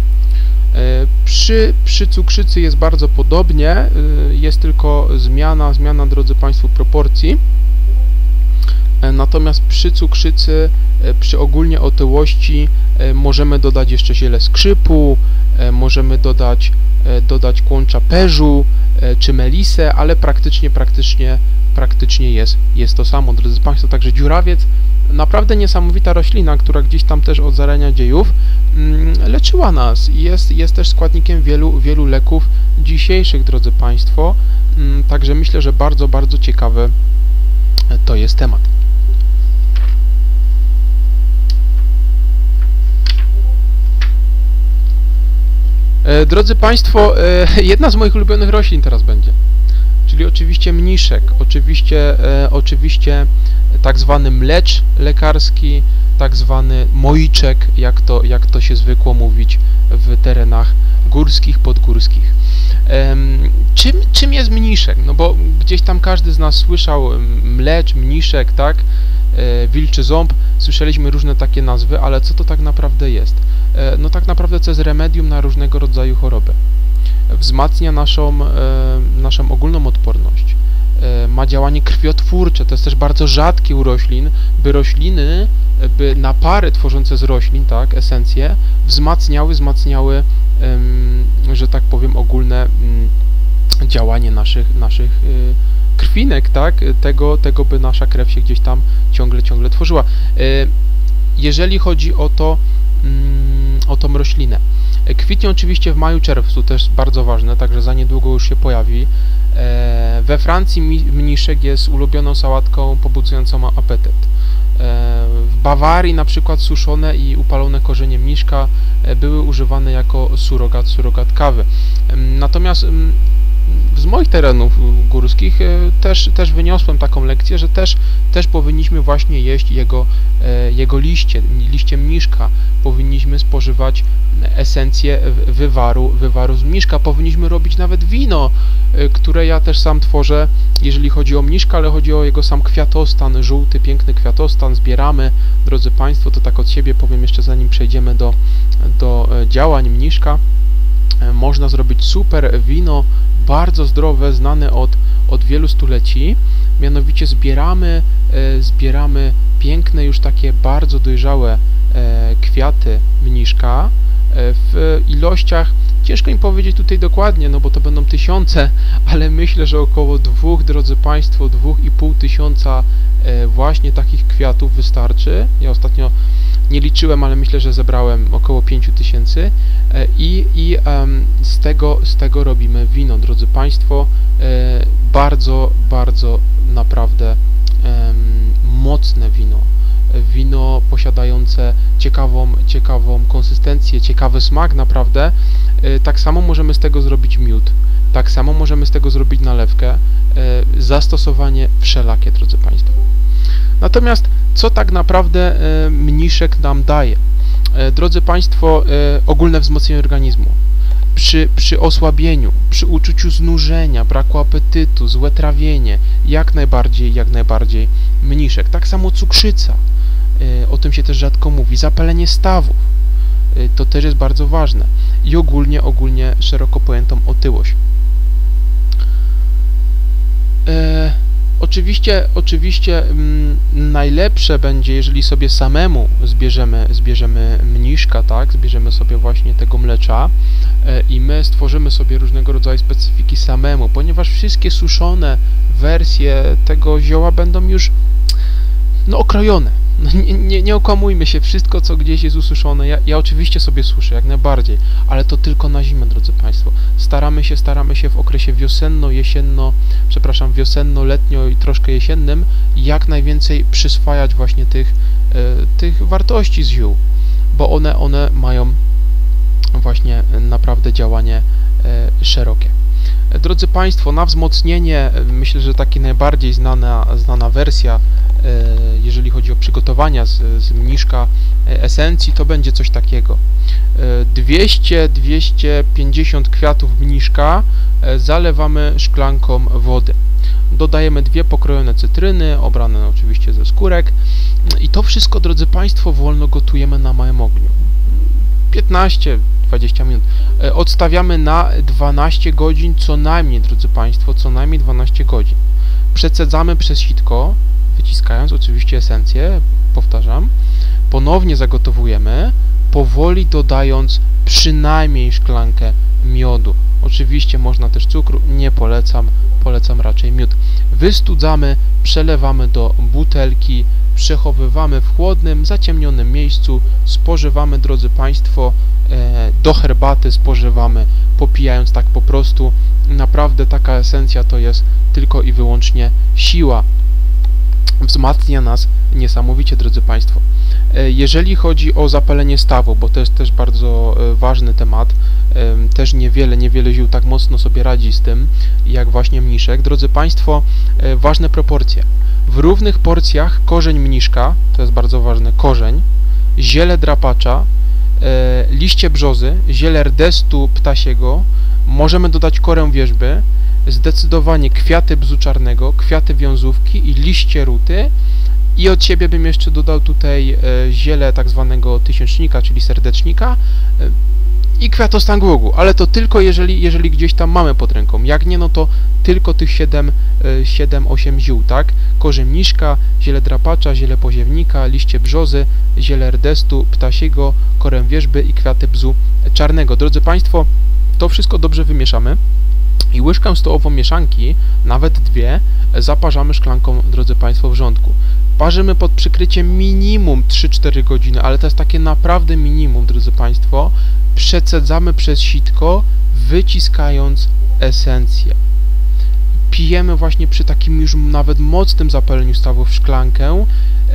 Przy cukrzycy jest bardzo podobnie, jest tylko zmiana, drodzy Państwo, proporcji. Natomiast przy cukrzycy, przy ogólnie otyłości możemy dodać jeszcze ziele skrzypu, możemy dodać kłącza perzu czy melisę, ale praktycznie jest to samo, drodzy Państwo. Także dziurawiec, naprawdę niesamowita roślina, która gdzieś tam też od zarania dziejów leczyła nas i jest też składnikiem wielu leków dzisiejszych, drodzy Państwo. Także myślę, że bardzo, bardzo ciekawy to jest temat. Drodzy Państwo, jedna z moich ulubionych roślin teraz będzie, czyli oczywiście mniszek, oczywiście tak zwany mlecz lekarski, tak zwany moiczek, jak to się zwykło mówić w terenach górskich, podgórskich. Czym jest mniszek? No bo gdzieś tam każdy z nas słyszał mlecz, mniszek, tak? Wilczy ząb, słyszeliśmy różne takie nazwy, ale co to tak naprawdę jest? No tak naprawdę to jest remedium na różnego rodzaju choroby. wzmacnia naszą ogólną odporność, ma działanie krwiotwórcze, to jest też bardzo rzadkie u roślin, by napary tworzące z roślin, tak, esencje, wzmacniały, że tak powiem, ogólne działanie naszych krwinek, tak, tego by nasza krew się gdzieś tam ciągle tworzyła. Jeżeli chodzi o tą roślinę, kwitnie oczywiście w maju, czerwcu, też bardzo ważne, także za niedługo już się pojawi. We Francji mniszek jest ulubioną sałatką pobudzającą apetyt. W Bawarii na przykład suszone i upalone korzenie mniszka były używane jako surogat kawy. Natomiast z moich terenów górskich też wyniosłem taką lekcję, że też powinniśmy właśnie jeść jego liście mniszka. Powinniśmy spożywać esencję wywaru z mniszka. Powinniśmy robić nawet wino, które ja też sam tworzę, jeżeli chodzi o mniszka, ale chodzi o jego sam kwiatostan, żółty, piękny kwiatostan. Zbieramy, drodzy Państwo, to tak od siebie powiem jeszcze, zanim przejdziemy do działań mniszka. Można zrobić super wino, bardzo zdrowe, znane od wielu stuleci. Mianowicie zbieramy piękne, już takie bardzo dojrzałe kwiaty mniszka w ilościach, ciężko im powiedzieć tutaj dokładnie, no bo to będą tysiące, ale myślę, że około 2, drodzy Państwo, 2,5 tysiąca właśnie takich kwiatów wystarczy. Ja ostatnio nie liczyłem, ale myślę, że zebrałem około 5000 i z tego robimy wino, drodzy Państwo. Bardzo naprawdę mocne wino posiadające ciekawą konsystencję, ciekawy smak naprawdę. Tak samo możemy z tego zrobić miód, tak samo możemy z tego zrobić nalewkę, zastosowanie wszelakie, drodzy Państwo. Natomiast co tak naprawdę mniszek nam daje? Drodzy Państwo, ogólne wzmocnienie organizmu. Przy osłabieniu, przy uczuciu znużenia, braku apetytu, złe trawienie, jak najbardziej mniszek. Tak samo cukrzyca, o tym się też rzadko mówi, zapalenie stawów, to też jest bardzo ważne i ogólnie szeroko pojętą otyłość. Oczywiście najlepsze będzie, jeżeli sobie samemu zbierzemy mniszka, tak, zbierzemy sobie właśnie tego mlecza i my stworzymy sobie różnego rodzaju specyfiki samemu, ponieważ wszystkie suszone wersje tego zioła będą już okrojone. Nie okłamujmy się, wszystko co gdzieś jest ususzone, ja oczywiście sobie suszę, jak najbardziej, ale to tylko na zimę, drodzy Państwo. Staramy się w okresie wiosenno-letnio i troszkę jesiennym jak najwięcej przyswajać właśnie tych wartości z ziół, bo one mają właśnie naprawdę działanie szerokie. Drodzy Państwo, na wzmocnienie, myślę, że taki najbardziej znana wersja, jeżeli chodzi o przygotowania z mniszka esencji, to będzie coś takiego. 200-250 kwiatów mniszka zalewamy szklanką wody. Dodajemy 2 pokrojone cytryny, obrane oczywiście ze skórek i to wszystko, drodzy Państwo, wolno gotujemy na małym ogniu. 15-20 minut. Odstawiamy na 12 godzin co najmniej, drodzy Państwo, co najmniej 12 godzin. Przecedzamy przez sitko, wyciskając oczywiście esencję, powtarzam, ponownie zagotowujemy, powoli dodając przynajmniej szklankę miodu. Oczywiście można też cukru, nie polecam raczej miód. Wystudzamy, przelewamy do butelki, przechowywamy w chłodnym, zaciemnionym miejscu, spożywamy, drodzy Państwo, do herbaty spożywamy, popijając tak po prostu. Naprawdę taka esencja to jest tylko i wyłącznie siła. Wzmacnia nas niesamowicie, drodzy Państwo. Jeżeli chodzi o zapalenie stawu, bo to jest też bardzo ważny temat, też niewiele ziół tak mocno sobie radzi z tym, jak właśnie mniszek. Drodzy Państwo, ważne proporcje. W równych porcjach korzeń mniszka, to jest bardzo ważne, korzeń, ziele drapacza, liście brzozy, ziele rdestu ptasiego, możemy dodać korę wierzby, zdecydowanie kwiaty bzu czarnego, kwiaty wiązówki i liście ruty i od siebie bym jeszcze dodał tutaj ziele tak zwanego tysięcznika, czyli serdecznika i kwiatostan gługu, ale to tylko jeżeli gdzieś tam mamy pod ręką. Jak nie, no to tylko tych 7-8 ziół, tak? Korzeń mniszka, ziele drapacza, ziele poziewnika, liście brzozy, ziele rdestu ptasiego, korę wierzby i kwiaty bzu czarnego. Drodzy Państwo, to wszystko dobrze wymieszamy i łyżkę stołową mieszanki, nawet 2, zaparzamy szklanką, drodzy Państwo, wrzątku. Parzymy pod przykryciem minimum 3-4 godziny, ale to jest takie naprawdę minimum, drodzy Państwo. Przecedzamy przez sitko, wyciskając esencję. Pijemy właśnie przy takim już nawet mocnym zapaleniu stawu w szklankę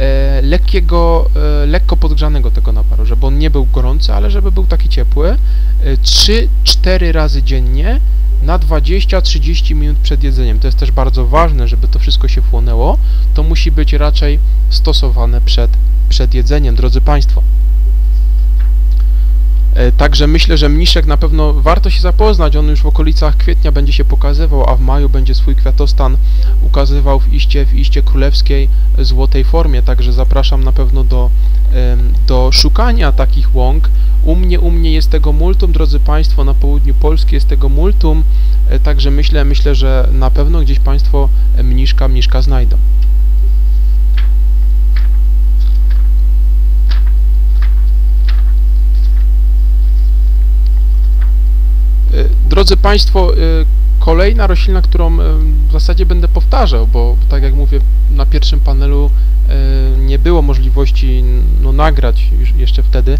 lekko podgrzanego tego naparu, żeby on nie był gorący, ale żeby był taki ciepły. 3-4 razy dziennie na 20-30 minut przed jedzeniem. To jest też bardzo ważne, żeby to wszystko się wchłonęło. To musi być raczej stosowane przed jedzeniem, drodzy Państwo. Także myślę, że mniszek na pewno warto się zapoznać, on już w okolicach kwietnia będzie się pokazywał, a w maju będzie swój kwiatostan ukazywał w iście królewskiej złotej formie, także zapraszam na pewno do szukania takich łąk. U mnie jest tego multum, drodzy Państwo, na południu Polski jest tego multum, także myślę, że na pewno gdzieś Państwo mniszka znajdą. Drodzy Państwo, kolejna roślina, którą w zasadzie będę powtarzał, bo tak jak mówię, na pierwszym panelu nie było możliwości nagrać jeszcze wtedy,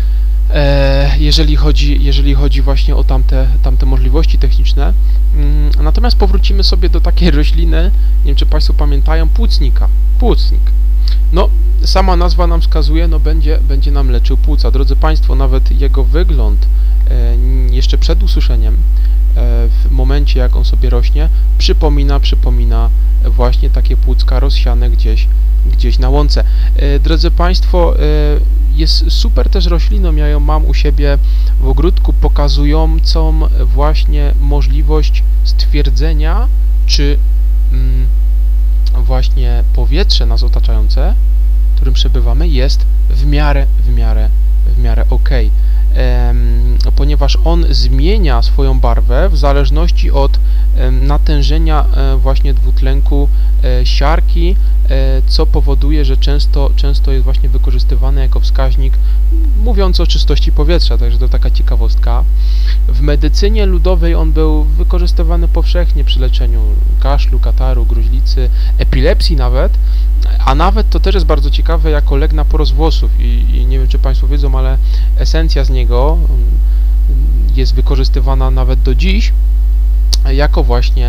jeżeli chodzi właśnie o tamte możliwości techniczne. Natomiast powrócimy sobie do takiej rośliny, nie wiem czy Państwo pamiętają, płucnika. Płucnik. No, sama nazwa nam wskazuje, no będzie nam leczył płuca. Drodzy Państwo, nawet jego wygląd jeszcze przed ususzeniem, w momencie jak on sobie rośnie, przypomina właśnie takie płucka rozsiane gdzieś na łące. Drodzy Państwo, jest super też rośliną, ja ją mam u siebie w ogródku, pokazującą właśnie możliwość stwierdzenia, czy właśnie powietrze nas otaczające, w którym przebywamy, jest w miarę ok. Ponieważ on zmienia swoją barwę w zależności od natężenia właśnie dwutlenku siarki, co powoduje, że często jest właśnie wykorzystywany jako wskaźnik mówiący o czystości powietrza, także to taka ciekawostka. W medycynie ludowej on był wykorzystywany powszechnie przy leczeniu kaszlu, kataru, gruźlicy, epilepsji nawet, a nawet to też jest bardzo ciekawe jako lek na porost włosów i nie wiem czy Państwo wiedzą, ale esencja z niego jest wykorzystywana nawet do dziś jako właśnie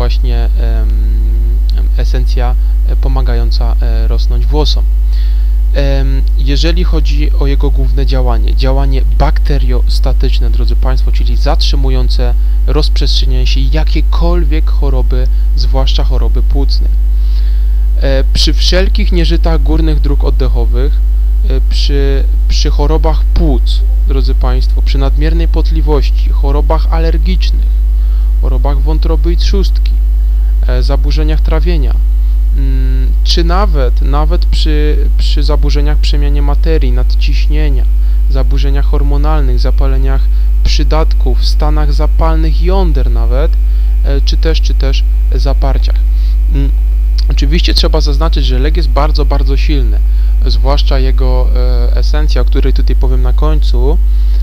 esencja pomagająca rosnąć włosom. Jeżeli chodzi o jego główne działanie bakteriostatyczne, drodzy Państwo, czyli zatrzymujące rozprzestrzenianie się jakiejkolwiek choroby, zwłaszcza choroby płucnej. Przy wszelkich nieżytach górnych dróg oddechowych, przy chorobach płuc, drodzy Państwo, przy nadmiernej potliwości, chorobach alergicznych, chorobach wątroby i trzustki, zaburzeniach trawienia, czy nawet przy zaburzeniach przemianie materii, nadciśnienia, zaburzeniach hormonalnych, zapaleniach przydatków, stanach zapalnych jąder nawet, czy też zaparciach. Oczywiście trzeba zaznaczyć, że lek jest bardzo silny, zwłaszcza jego esencja, o której tutaj powiem na końcu,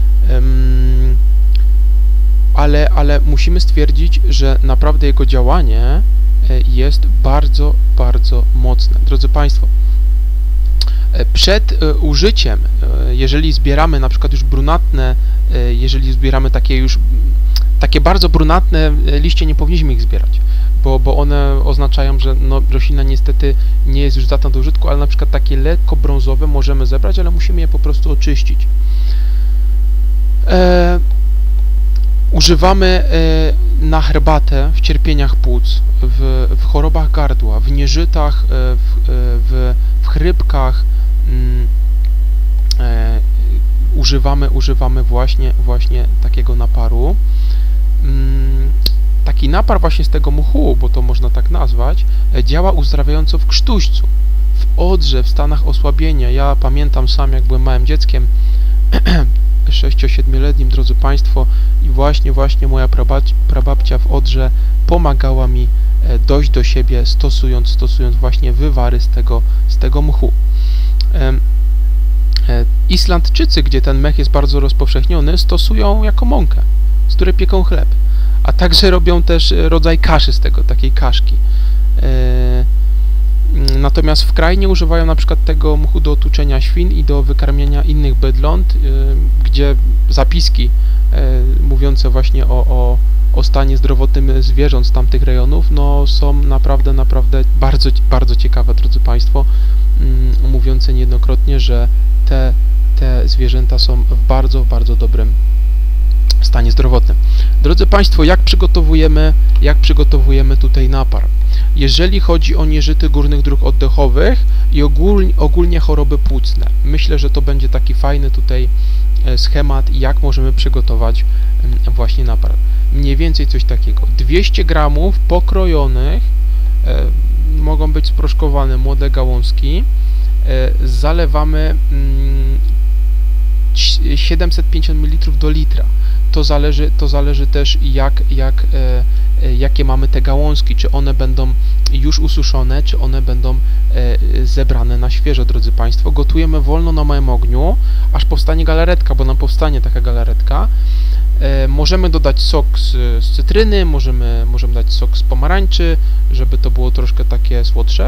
ale musimy stwierdzić, że naprawdę jego działanie jest bardzo mocne. Drodzy Państwo, przed użyciem, jeżeli zbieramy na przykład już brunatne, jeżeli zbieramy takie bardzo brunatne liście, nie powinniśmy ich zbierać, bo one oznaczają, że roślina niestety nie jest już zdatna do użytku, ale na przykład takie lekko brązowe możemy zebrać, ale musimy je po prostu oczyścić. Używamy na herbatę w cierpieniach płuc, w chorobach gardła, w nieżytach, w chrypkach. Używamy właśnie takiego naparu. Taki napar właśnie z tego mchu, bo to można tak nazwać, działa uzdrawiająco w krztuścu, w odrze, w stanach osłabienia. Ja pamiętam sam, jak byłem małym dzieckiem, 6-7-letnim, drodzy Państwo, i właśnie moja prababcia w Odrze pomagała mi dojść do siebie, stosując właśnie wywary z tego mchu. Islandczycy, gdzie ten mech jest bardzo rozpowszechniony, stosują jako mąkę, z której pieką chleb, a także robią też rodzaj kaszy z tego, takiej kaszki. Natomiast w krainie używają na przykład tego mchu do tuczenia świn i do wykarmiania innych bydląt, gdzie zapiski mówiące właśnie o stanie zdrowotnym zwierząt z tamtych rejonów, no, są naprawdę bardzo ciekawe, drodzy Państwo, mówiące niejednokrotnie, że te zwierzęta są w bardzo dobrym stanie zdrowotnym. Drodzy Państwo, jak przygotowujemy tutaj napar? Jeżeli chodzi o nieżyty górnych dróg oddechowych i ogólnie choroby płucne, myślę, że to będzie taki fajny tutaj schemat, jak możemy przygotować właśnie napar. Mniej więcej coś takiego. 200 gramów pokrojonych, mogą być sproszkowane młode gałązki, zalewamy 750 ml do litra. To zależy też jakie mamy te gałązki, czy one będą już ususzone, czy one będą zebrane na świeżo, drodzy Państwo. Gotujemy wolno na małym ogniu, aż powstanie galaretka, bo nam powstanie taka galaretka. Możemy dodać sok z cytryny, możemy dać sok z pomarańczy, żeby to było troszkę takie słodsze,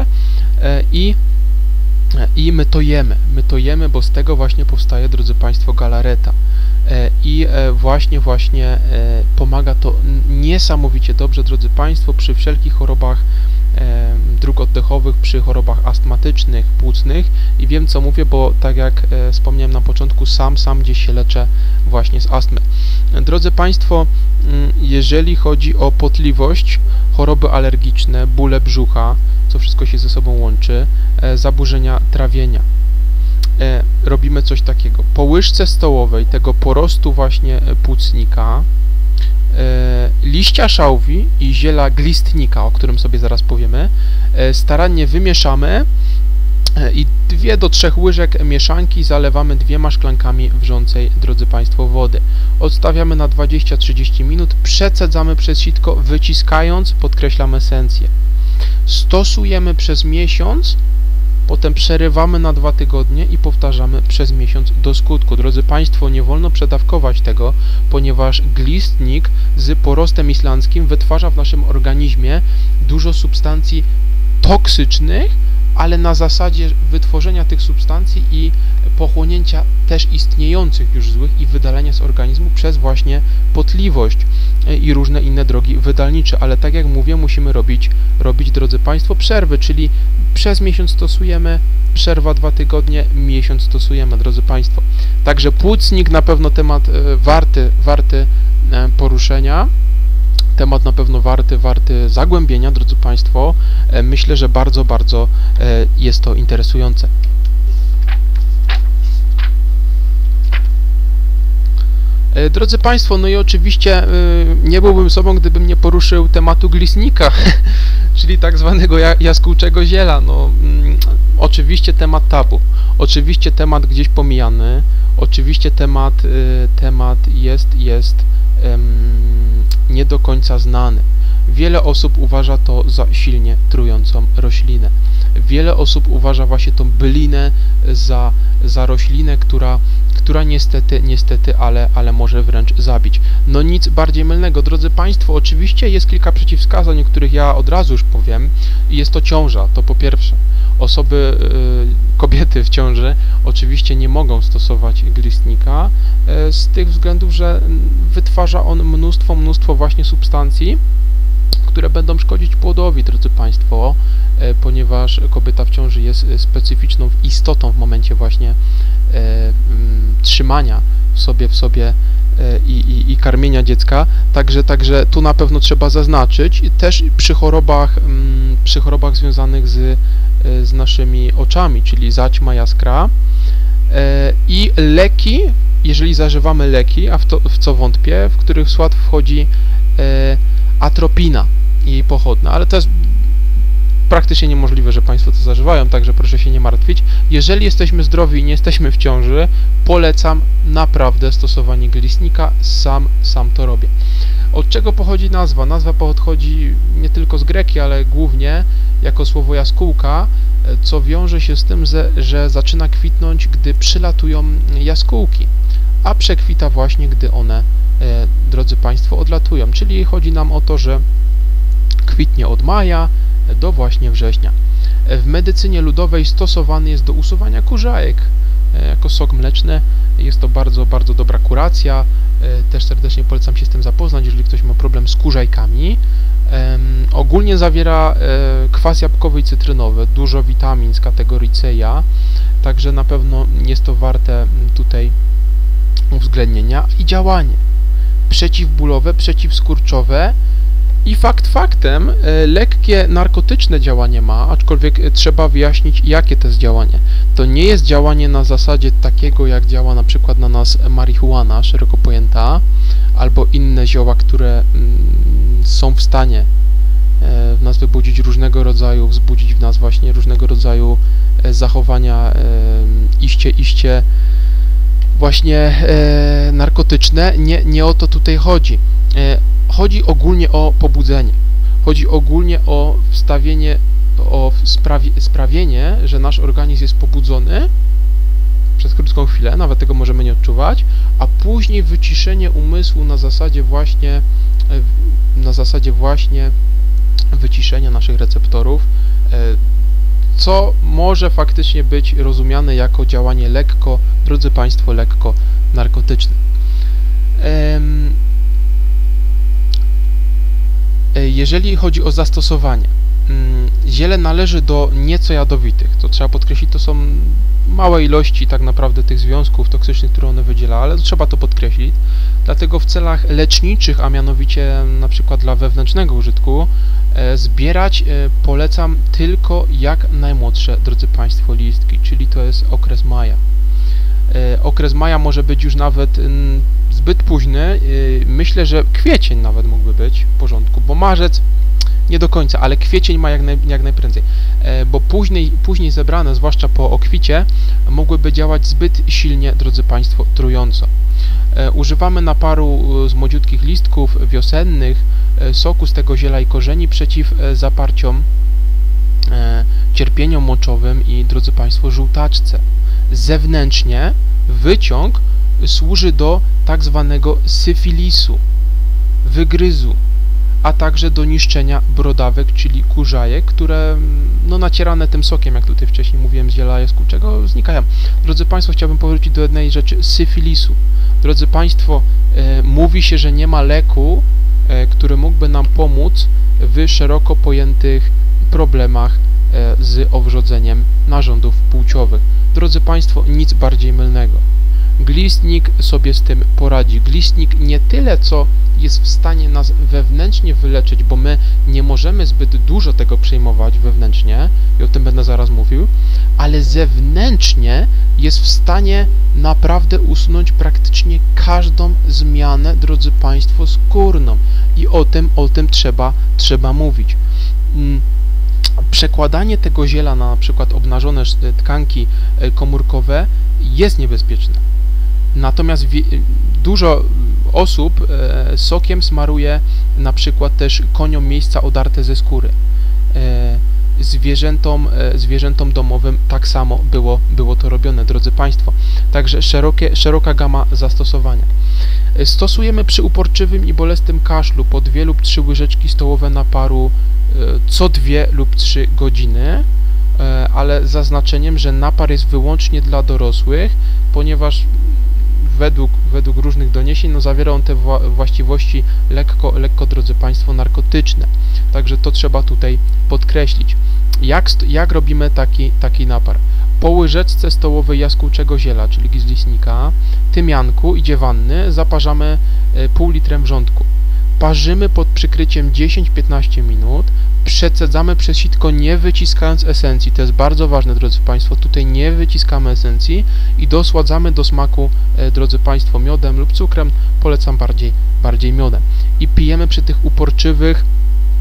i my to jemy, bo z tego właśnie powstaje, drodzy Państwo, galareta. I właśnie pomaga to niesamowicie dobrze, drodzy Państwo, przy wszelkich chorobach dróg oddechowych, przy chorobach astmatycznych, płucnych, i wiem, co mówię, bo tak jak wspomniałem na początku, sam gdzieś się leczę właśnie z astmy. Drodzy Państwo, jeżeli chodzi o potliwość, choroby alergiczne, bóle brzucha, co wszystko się ze sobą łączy, zaburzenia trawienia, robimy coś takiego. Po łyżce stołowej tego porostu właśnie płucnika, liścia szałwi i ziela glistnika, o którym sobie zaraz powiemy, starannie wymieszamy i 2 do 3 łyżek mieszanki zalewamy 2 szklankami wrzącej, drodzy Państwo, wody. Odstawiamy na 20-30 minut, przecedzamy przez sitko, wyciskając, podkreślam, esencję. Stosujemy przez miesiąc, potem przerywamy na 2 tygodnie i powtarzamy przez miesiąc do skutku. Drodzy Państwo, nie wolno przedawkować tego, ponieważ glistnik z porostem islandzkim wytwarza w naszym organizmie dużo substancji toksycznych, ale na zasadzie wytworzenia tych substancji i pochłonięcia też istniejących już złych i wydalenia z organizmu przez właśnie potliwość i różne inne drogi wydalnicze. Ale tak jak mówię, musimy robić, drodzy Państwo, przerwy, czyli przez miesiąc stosujemy, przerwa 2 tygodnie, miesiąc stosujemy, drodzy Państwo. Także płucnik na pewno temat warty poruszenia. Temat na pewno warty zagłębienia, drodzy Państwo. Myślę, że bardzo jest to interesujące. Drodzy Państwo, no i oczywiście nie byłbym sobą, gdybym nie poruszył tematu glistnika, czyli tak zwanego jaskółczego ziela. No, oczywiście temat tabu, oczywiście temat gdzieś pomijany, oczywiście temat jest nie do końca znany. Wiele osób uważa to za silnie trującą roślinę. Wiele osób uważa właśnie tą bylinę za roślinę, która niestety, ale może wręcz zabić. No nic bardziej mylnego. Drodzy Państwo, oczywiście jest kilka przeciwwskazań, o których ja od razu już powiem. Jest to ciąża, to po pierwsze. Kobiety w ciąży oczywiście nie mogą stosować glistnika z tych względów, że wytwarza on mnóstwo właśnie substancji, które będą szkodzić płodowi, drodzy Państwo, ponieważ kobieta w ciąży jest specyficzną istotą w momencie właśnie trzymania w sobie i karmienia dziecka, także tu na pewno trzeba zaznaczyć. Też przy chorobach związanych z naszymi oczami, czyli zaćma, jaskra, i leki, jeżeli zażywamy leki, a w co wątpię, w których w skład wchodzi atropina i jej pochodna, ale to jest praktycznie niemożliwe, że Państwo to zażywają, także proszę się nie martwić. Jeżeli jesteśmy zdrowi i nie jesteśmy w ciąży, polecam naprawdę stosowanie glistnika, sam to robię. Od czego pochodzi nazwa? Nazwa pochodzi nie tylko z greki, ale głównie jako słowo jaskółka, co wiąże się z tym, że zaczyna kwitnąć, gdy przylatują jaskółki, a przekwita właśnie, gdy one, drodzy Państwo, odlatują. Czyli chodzi nam o to, że kwitnie od maja do właśnie września. W medycynie ludowej stosowany jest do usuwania kurzajek jako sok mleczny. Jest to bardzo, bardzo dobra kuracja. Też serdecznie polecam się z tym zapoznać, jeżeli ktoś ma problem z kurzajkami. Ogólnie zawiera kwas jabłkowy i cytrynowy, dużo witamin z kategorii CEA, także na pewno jest to warte tutaj uwzględnienia. I działanie przeciwbólowe, przeciwskurczowe i faktem lekkie narkotyczne działanie ma, aczkolwiek trzeba wyjaśnić, jakie to jest działanie. To nie jest działanie na zasadzie takiego, jak działa na przykład na nas marihuana szeroko pojęta, albo inne zioła, które są w stanie w nas wybudzić różnego rodzaju, wzbudzić w nas właśnie różnego rodzaju zachowania iście właśnie narkotyczne. Nie o to tutaj chodzi. Chodzi ogólnie o pobudzenie. Chodzi ogólnie o sprawienie, że nasz organizm jest pobudzony przez krótką chwilę, nawet tego możemy nie odczuwać, a później wyciszenie umysłu na zasadzie właśnie wyciszenia naszych receptorów, co może faktycznie być rozumiane jako działanie lekko, drodzy Państwo, lekko narkotyczne. Jeżeli chodzi o zastosowanie, ziele należy do nieco jadowitych, co trzeba podkreślić, to są małe ilości tak naprawdę tych związków toksycznych, które one wydziela, ale trzeba to podkreślić, dlatego w celach leczniczych, a mianowicie na przykład dla wewnętrznego użytku, zbierać polecam tylko jak najmłodsze, drodzy Państwo, listki, czyli to jest okres maja. Okres maja może być już nawet zbyt późny, myślę, że kwiecień nawet mógłby być w porządku, bo marzec nie do końca, ale kwiecień ma jak najprędzej, bo później zebrane, zwłaszcza po okwicie, mogłyby działać zbyt silnie, drodzy Państwo, trująco. Używamy naparu z młodziutkich listków wiosennych, soku z tego ziela i korzeni przeciw zaparciom, cierpieniom moczowym i, drodzy Państwo, żółtaczce. Zewnętrznie wyciąg służy do tak zwanego syfilisu, wygryzu, a także do niszczenia brodawek, czyli kurzajek, które nacierane tym sokiem, jak tutaj wcześniej mówiłem, z ziela jaskółczego, znikają. Drodzy Państwo, chciałbym powrócić do jednej rzeczy, syfilisu. Drodzy Państwo, mówi się, że nie ma leku, który mógłby nam pomóc w szeroko pojętych problemach z owrzodzeniem narządów płciowych. Drodzy Państwo, nic bardziej mylnego. Glistnik sobie z tym poradzi. Glistnik nie tyle, co jest w stanie nas wewnętrznie wyleczyć, bo my nie możemy zbyt dużo tego przyjmować wewnętrznie, i o tym będę zaraz mówił, ale zewnętrznie jest w stanie naprawdę usunąć praktycznie każdą zmianę, drodzy Państwo, skórną. I o tym trzeba mówić. Przekładanie tego ziela na przykład obnażone tkanki komórkowe jest niebezpieczne. Natomiast dużo osób sokiem smaruje na przykład też koniom miejsca odarte ze skóry. Zwierzętom domowym tak samo było to robione, drodzy Państwo. Także szeroka gama zastosowania. Stosujemy przy uporczywym i bolesnym kaszlu po 2 lub 3 łyżeczki stołowe naparu co 2 lub 3 godziny, ale z zaznaczeniem, że napar jest wyłącznie dla dorosłych, ponieważ według różnych doniesień zawiera on te właściwości lekko, drodzy Państwo, narkotyczne. Także to trzeba tutaj podkreślić. Jak robimy taki napar? Po łyżeczce stołowej jaskółczego ziela, czyli z listnika, tymianku i dziewanny zaparzamy pół litrem wrzątku. Parzymy pod przykryciem 10-15 minut, przecedzamy przez sitko, nie wyciskając esencji. To jest bardzo ważne, drodzy Państwo, tutaj nie wyciskamy esencji i dosładzamy do smaku, drodzy Państwo, miodem lub cukrem, polecam bardziej miodem. I pijemy przy tych uporczywych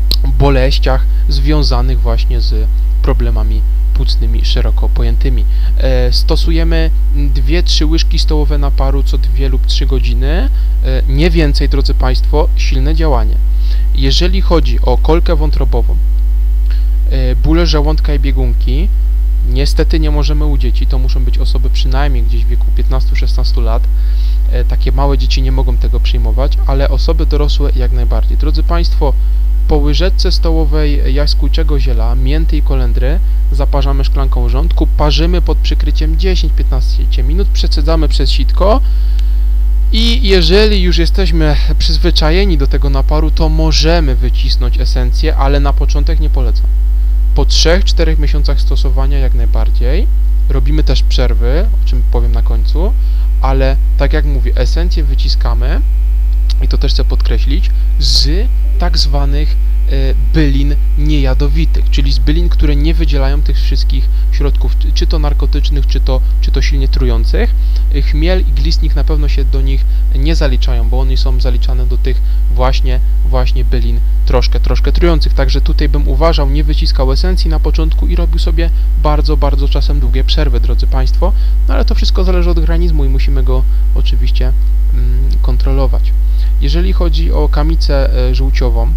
boleściach związanych właśnie z problemami płucnymi szeroko pojętymi. Stosujemy 2-3 łyżki stołowe naparu co 2 lub 3 godziny, nie więcej, drodzy Państwo, silne działanie. Jeżeli chodzi o kolkę wątrobową, bóle żołądka i biegunki, niestety nie możemy u dzieci, to muszą być osoby przynajmniej gdzieś w wieku 15-16 lat. Takie małe dzieci nie mogą tego przyjmować, ale osoby dorosłe jak najbardziej. Drodzy Państwo, po łyżeczce stołowej jaskółczego ziela, mięty i kolendry zaparzamy szklanką wrzątku, parzymy pod przykryciem 10-15 minut, przecedzamy przez sitko i jeżeli już jesteśmy przyzwyczajeni do tego naparu, to możemy wycisnąć esencję, ale na początek nie polecam. Po 3-4 miesiącach stosowania jak najbardziej. Robimy też przerwy, o czym powiem na końcu, ale tak jak mówię, esencję wyciskamy, i to też chcę podkreślić, z tak zwanych bylin niejadowitych, czyli z bylin, które nie wydzielają tych wszystkich środków, czy to narkotycznych, czy to silnie trujących. Chmiel i glistnik na pewno się do nich nie zaliczają, bo one są zaliczane do tych właśnie bylin troszkę trujących. Także tutaj bym uważał, nie wyciskał esencji na początku i robił sobie bardzo czasem długie przerwy, drodzy Państwo. No ale to wszystko zależy od organizmu i musimy go oczywiście kontrolować. Jeżeli chodzi o kamicę żółciową,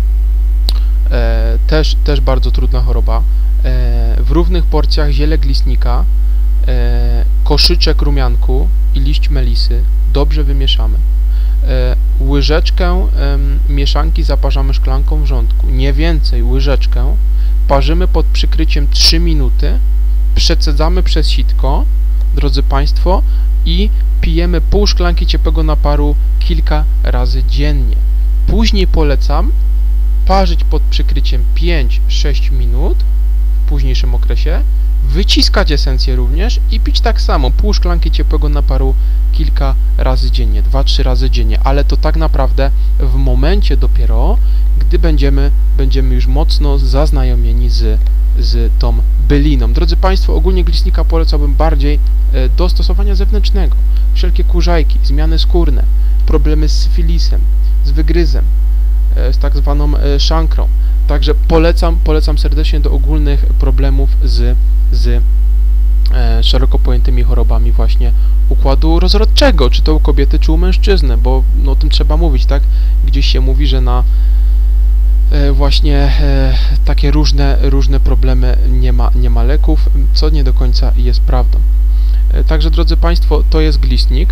też bardzo trudna choroba. W równych porcjach ziele glistnika, koszyczek rumianku i liść melisy dobrze wymieszamy. Łyżeczkę mieszanki zaparzamy szklanką wrzątku, nie więcej, łyżeczkę, parzymy pod przykryciem 3 minuty, przecedzamy przez sitko, drodzy Państwo, i pijemy pół szklanki ciepłego naparu kilka razy dziennie. Później polecam parzyć pod przykryciem 5-6 minut w późniejszym okresie, wyciskać esencję również i pić tak samo, pół szklanki ciepłego naparu kilka razy dziennie, 2-3 razy dziennie, ale to tak naprawdę w momencie dopiero, gdy będziemy już mocno zaznajomieni z tą byliną. Drodzy Państwo, ogólnie glistnika polecałbym bardziej do stosowania zewnętrznego. Wszelkie kurzajki, zmiany skórne, problemy z syfilisem, z wygryzem, z tak zwaną szankrą. Także polecam serdecznie do ogólnych problemów z szeroko pojętymi chorobami właśnie układu rozrodczego, czy to u kobiety, czy u mężczyzny, bo no, o tym trzeba mówić, tak? Gdzieś się mówi, że na właśnie takie różne problemy nie ma leków, co nie do końca jest prawdą. Także, drodzy Państwo, to jest glistnik.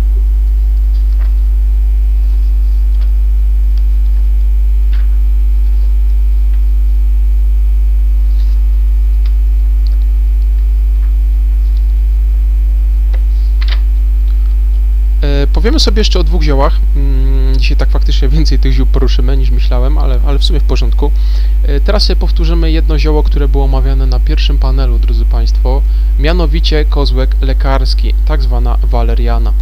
Powiemy sobie jeszcze o 2 ziołach. Dzisiaj tak faktycznie więcej tych ziół poruszymy niż myślałem, ale w sumie w porządku. Teraz sobie powtórzymy jedno zioło, które było omawiane na pierwszym panelu, drodzy Państwo, mianowicie kozłek lekarski, tak zwana waleriana.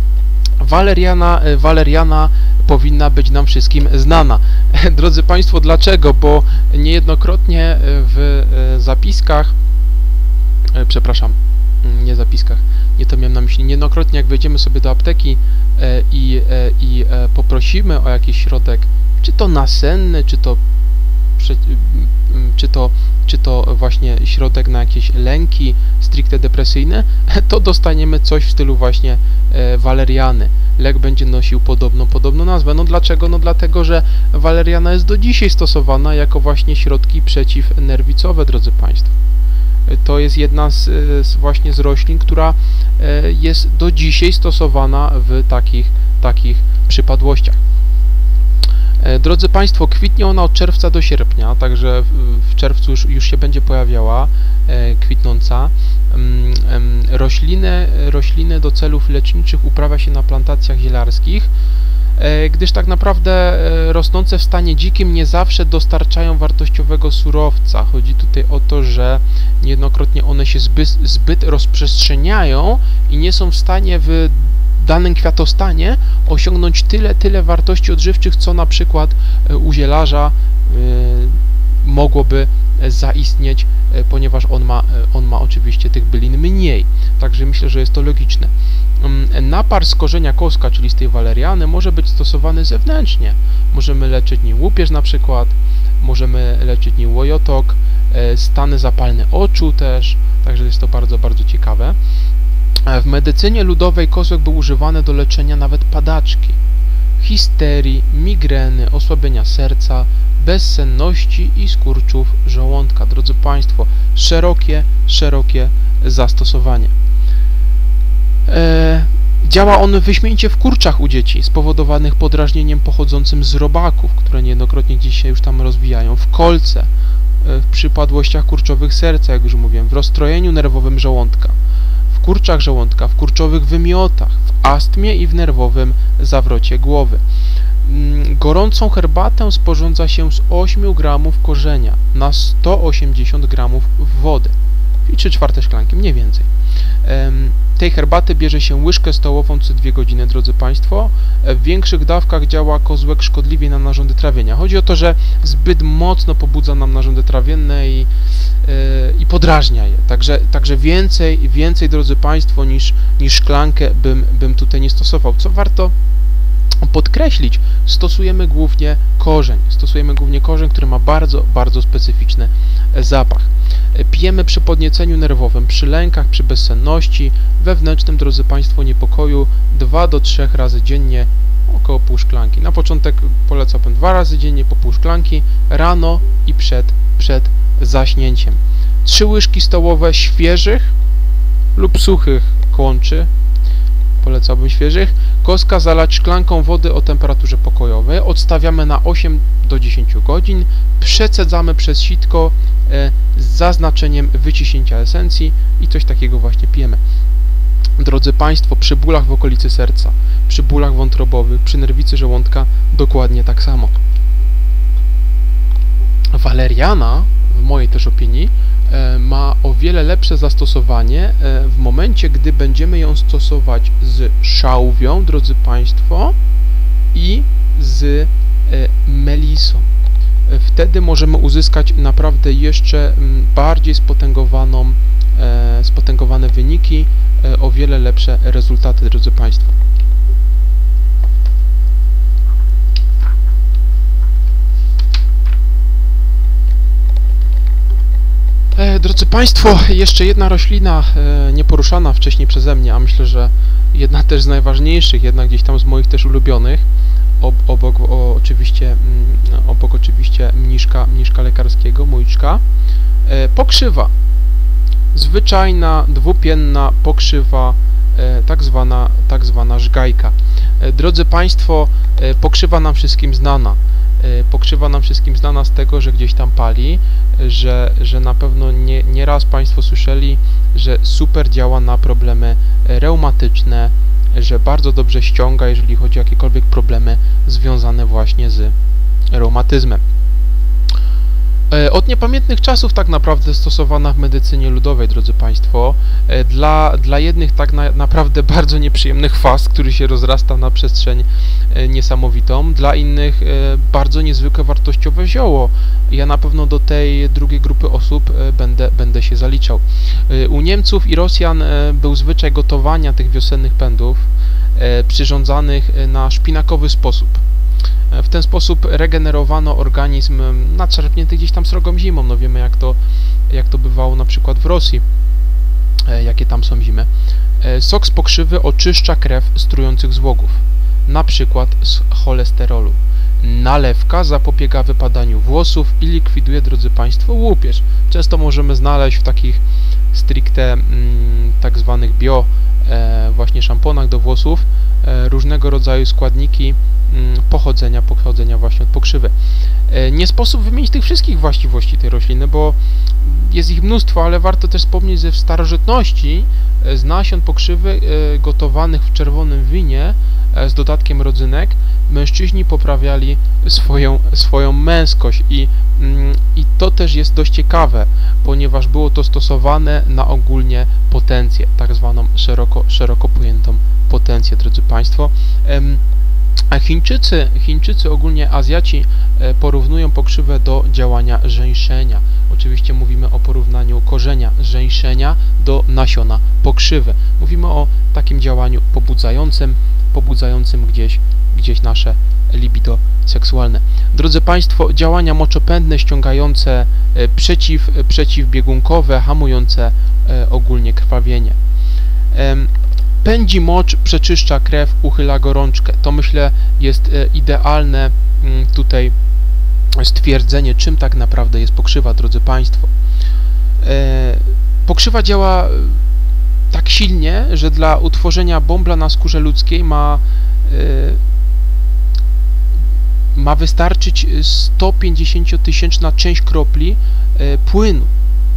Waleriana powinna być nam wszystkim znana. Drodzy Państwo, dlaczego? Bo niejednokrotnie w zapiskach, przepraszam, nie zapiskach, nie to miałem na myśli, niejednokrotnie jak wejdziemy sobie do apteki i poprosimy o jakiś środek, czy to nasenny, czy to właśnie środek na jakieś lęki stricte depresyjne, to dostaniemy coś w stylu właśnie waleriany. Lek będzie nosił podobną nazwę. No dlaczego? No dlatego, że waleriana jest do dzisiaj stosowana jako właśnie środki przeciwnerwicowe, drodzy Państwo. To jest jedna właśnie z roślin, która jest do dzisiaj stosowana w takich przypadłościach. Drodzy Państwo, kwitnie ona od czerwca do sierpnia, także w czerwcu już się będzie pojawiała kwitnąca. Rośliny do celów leczniczych uprawia się na plantacjach zielarskich, gdyż tak naprawdę rosnące w stanie dzikim nie zawsze dostarczają wartościowego surowca. Chodzi tutaj o to, że niejednokrotnie one się zbyt rozprzestrzeniają i nie są w stanie w danym kwiatostanie osiągnąć tyle wartości odżywczych, co na przykład u zielarza mogłoby zaistnieć, ponieważ on ma oczywiście tych bylin mniej. Także myślę, że jest to logiczne. Napar z korzenia koska, czyli z tej waleriany, może być stosowany zewnętrznie. Możemy leczyć nim łupież na przykład, możemy leczyć nim łojotok, stany zapalne oczu też, także jest to bardzo, bardzo ciekawe. W medycynie ludowej kozłek był używany do leczenia nawet padaczki, histerii, migreny, osłabienia serca, bezsenności i skurczów żołądka. Drodzy Państwo, szerokie zastosowanie. Działa on wyśmienicie w kurczach u dzieci, spowodowanych podrażnieniem pochodzącym z robaków, które niejednokrotnie gdzieś się już tam rozwijają, w kolce, w przypadłościach kurczowych serca, jak już mówiłem, w rozstrojeniu nerwowym żołądka, w kurczach żołądka, w kurczowych wymiotach, w astmie i w nerwowym zawrocie głowy. Gorącą herbatę sporządza się z 8 gramów korzenia na 180 gramów wody, czyli 3/4 szklanki, mniej więcej. Tej herbaty bierze się łyżkę stołową co 2 godziny, drodzy Państwo. W większych dawkach działa kozłek szkodliwie na narządy trawienia. Chodzi o to, że zbyt mocno pobudza nam narządy trawienne i podrażnia je. Także więcej, drodzy Państwo, niż szklankę bym tutaj nie stosował. Co warto podkreślić, stosujemy głównie korzeń. Który ma bardzo, bardzo specyficzny zapach. Pijemy przy podnieceniu nerwowym, przy lękach, przy bezsenności, wewnętrznym, drodzy Państwo, niepokoju 2 do 3 razy dziennie, około pół szklanki. Na początek polecałbym 2 razy dziennie po pół szklanki, rano i przed zaśnięciem. 3 łyżki stołowe świeżych lub suchych kłączy, polecałbym świeżych, koska zalać szklanką wody o temperaturze pokojowej, odstawiamy na 8 do 10 godzin, przecedzamy przez sitko z zaznaczeniem wyciśnięcia esencji i coś takiego właśnie pijemy. Drodzy Państwo, przy bólach w okolicy serca, przy bólach wątrobowych, przy nerwicy żołądka dokładnie tak samo. Waleriana, w mojej też opinii, ma o wiele lepsze zastosowanie w momencie, gdy będziemy ją stosować z szałwią, drodzy Państwo, i z melisą. Wtedy możemy uzyskać naprawdę jeszcze bardziej spotęgowane wyniki, o wiele lepsze rezultaty, drodzy Państwo. Drodzy Państwo, jeszcze jedna roślina nieporuszana wcześniej przeze mnie, a myślę, że jedna też z najważniejszych, jedna gdzieś tam z moich też ulubionych, obok oczywiście mniszka lekarskiego, mujczka. Pokrzywa. Zwyczajna, dwupienna pokrzywa, tak zwana żgajka. Drodzy Państwo, pokrzywa nam wszystkim znana. Z tego, że gdzieś tam pali, że na pewno nie raz Państwo słyszeli, że super działa na problemy reumatyczne, że bardzo dobrze ściąga, jeżeli chodzi o jakiekolwiek problemy związane właśnie z reumatyzmem. Od niepamiętnych czasów tak naprawdę stosowana w medycynie ludowej, drodzy Państwo, dla jednych tak naprawdę bardzo nieprzyjemnych faz, który się rozrasta na przestrzeń niesamowitą, dla innych bardzo niezwykle wartościowe zioło. Ja na pewno do tej drugiej grupy osób będę się zaliczał. U Niemców i Rosjan był zwyczaj gotowania tych wiosennych pędów przyrządzanych na szpinakowy sposób. W ten sposób regenerowano organizm nadszarpnięty gdzieś tam srogą zimą. No wiemy, jak to bywało na przykład w Rosji, jakie tam są zimy. Sok z pokrzywy oczyszcza krew z trujących złogów, na przykład z cholesterolu. Nalewka zapobiega wypadaniu włosów i likwiduje, drodzy Państwo, łupież. Często możemy znaleźć w takich stricte tak zwanych bio właśnie szamponach do włosów różnego rodzaju składniki pochodzenia właśnie od pokrzywy. Nie sposób wymienić tych wszystkich właściwości tej rośliny, bo jest ich mnóstwo, ale warto też wspomnieć, że w starożytności z nasion pokrzywy gotowanych w czerwonym winie z dodatkiem rodzynek mężczyźni poprawiali swoją męskość i to też jest dość ciekawe, ponieważ było to stosowane na ogólnie potencję, tak zwaną szeroko pojętą potencję, drodzy Państwo. A Chińczycy, ogólnie Azjaci porównują pokrzywę do działania żeńszenia. Oczywiście mówimy o porównaniu korzenia żeńszenia do nasiona pokrzywy. Mówimy o takim działaniu pobudzającym gdzieś nasze libido seksualne. Drodzy Państwo, działania moczopędne, ściągające, przeciwbiegunkowe, hamujące ogólnie krwawienie. Pędzi mocz, przeczyszcza krew, uchyla gorączkę. To, myślę, jest idealne tutaj stwierdzenie, czym tak naprawdę jest pokrzywa, drodzy Państwo. Pokrzywa działa tak silnie, że dla utworzenia bąbla na skórze ludzkiej ma wystarczyć 150-tysięczna część kropli płynu.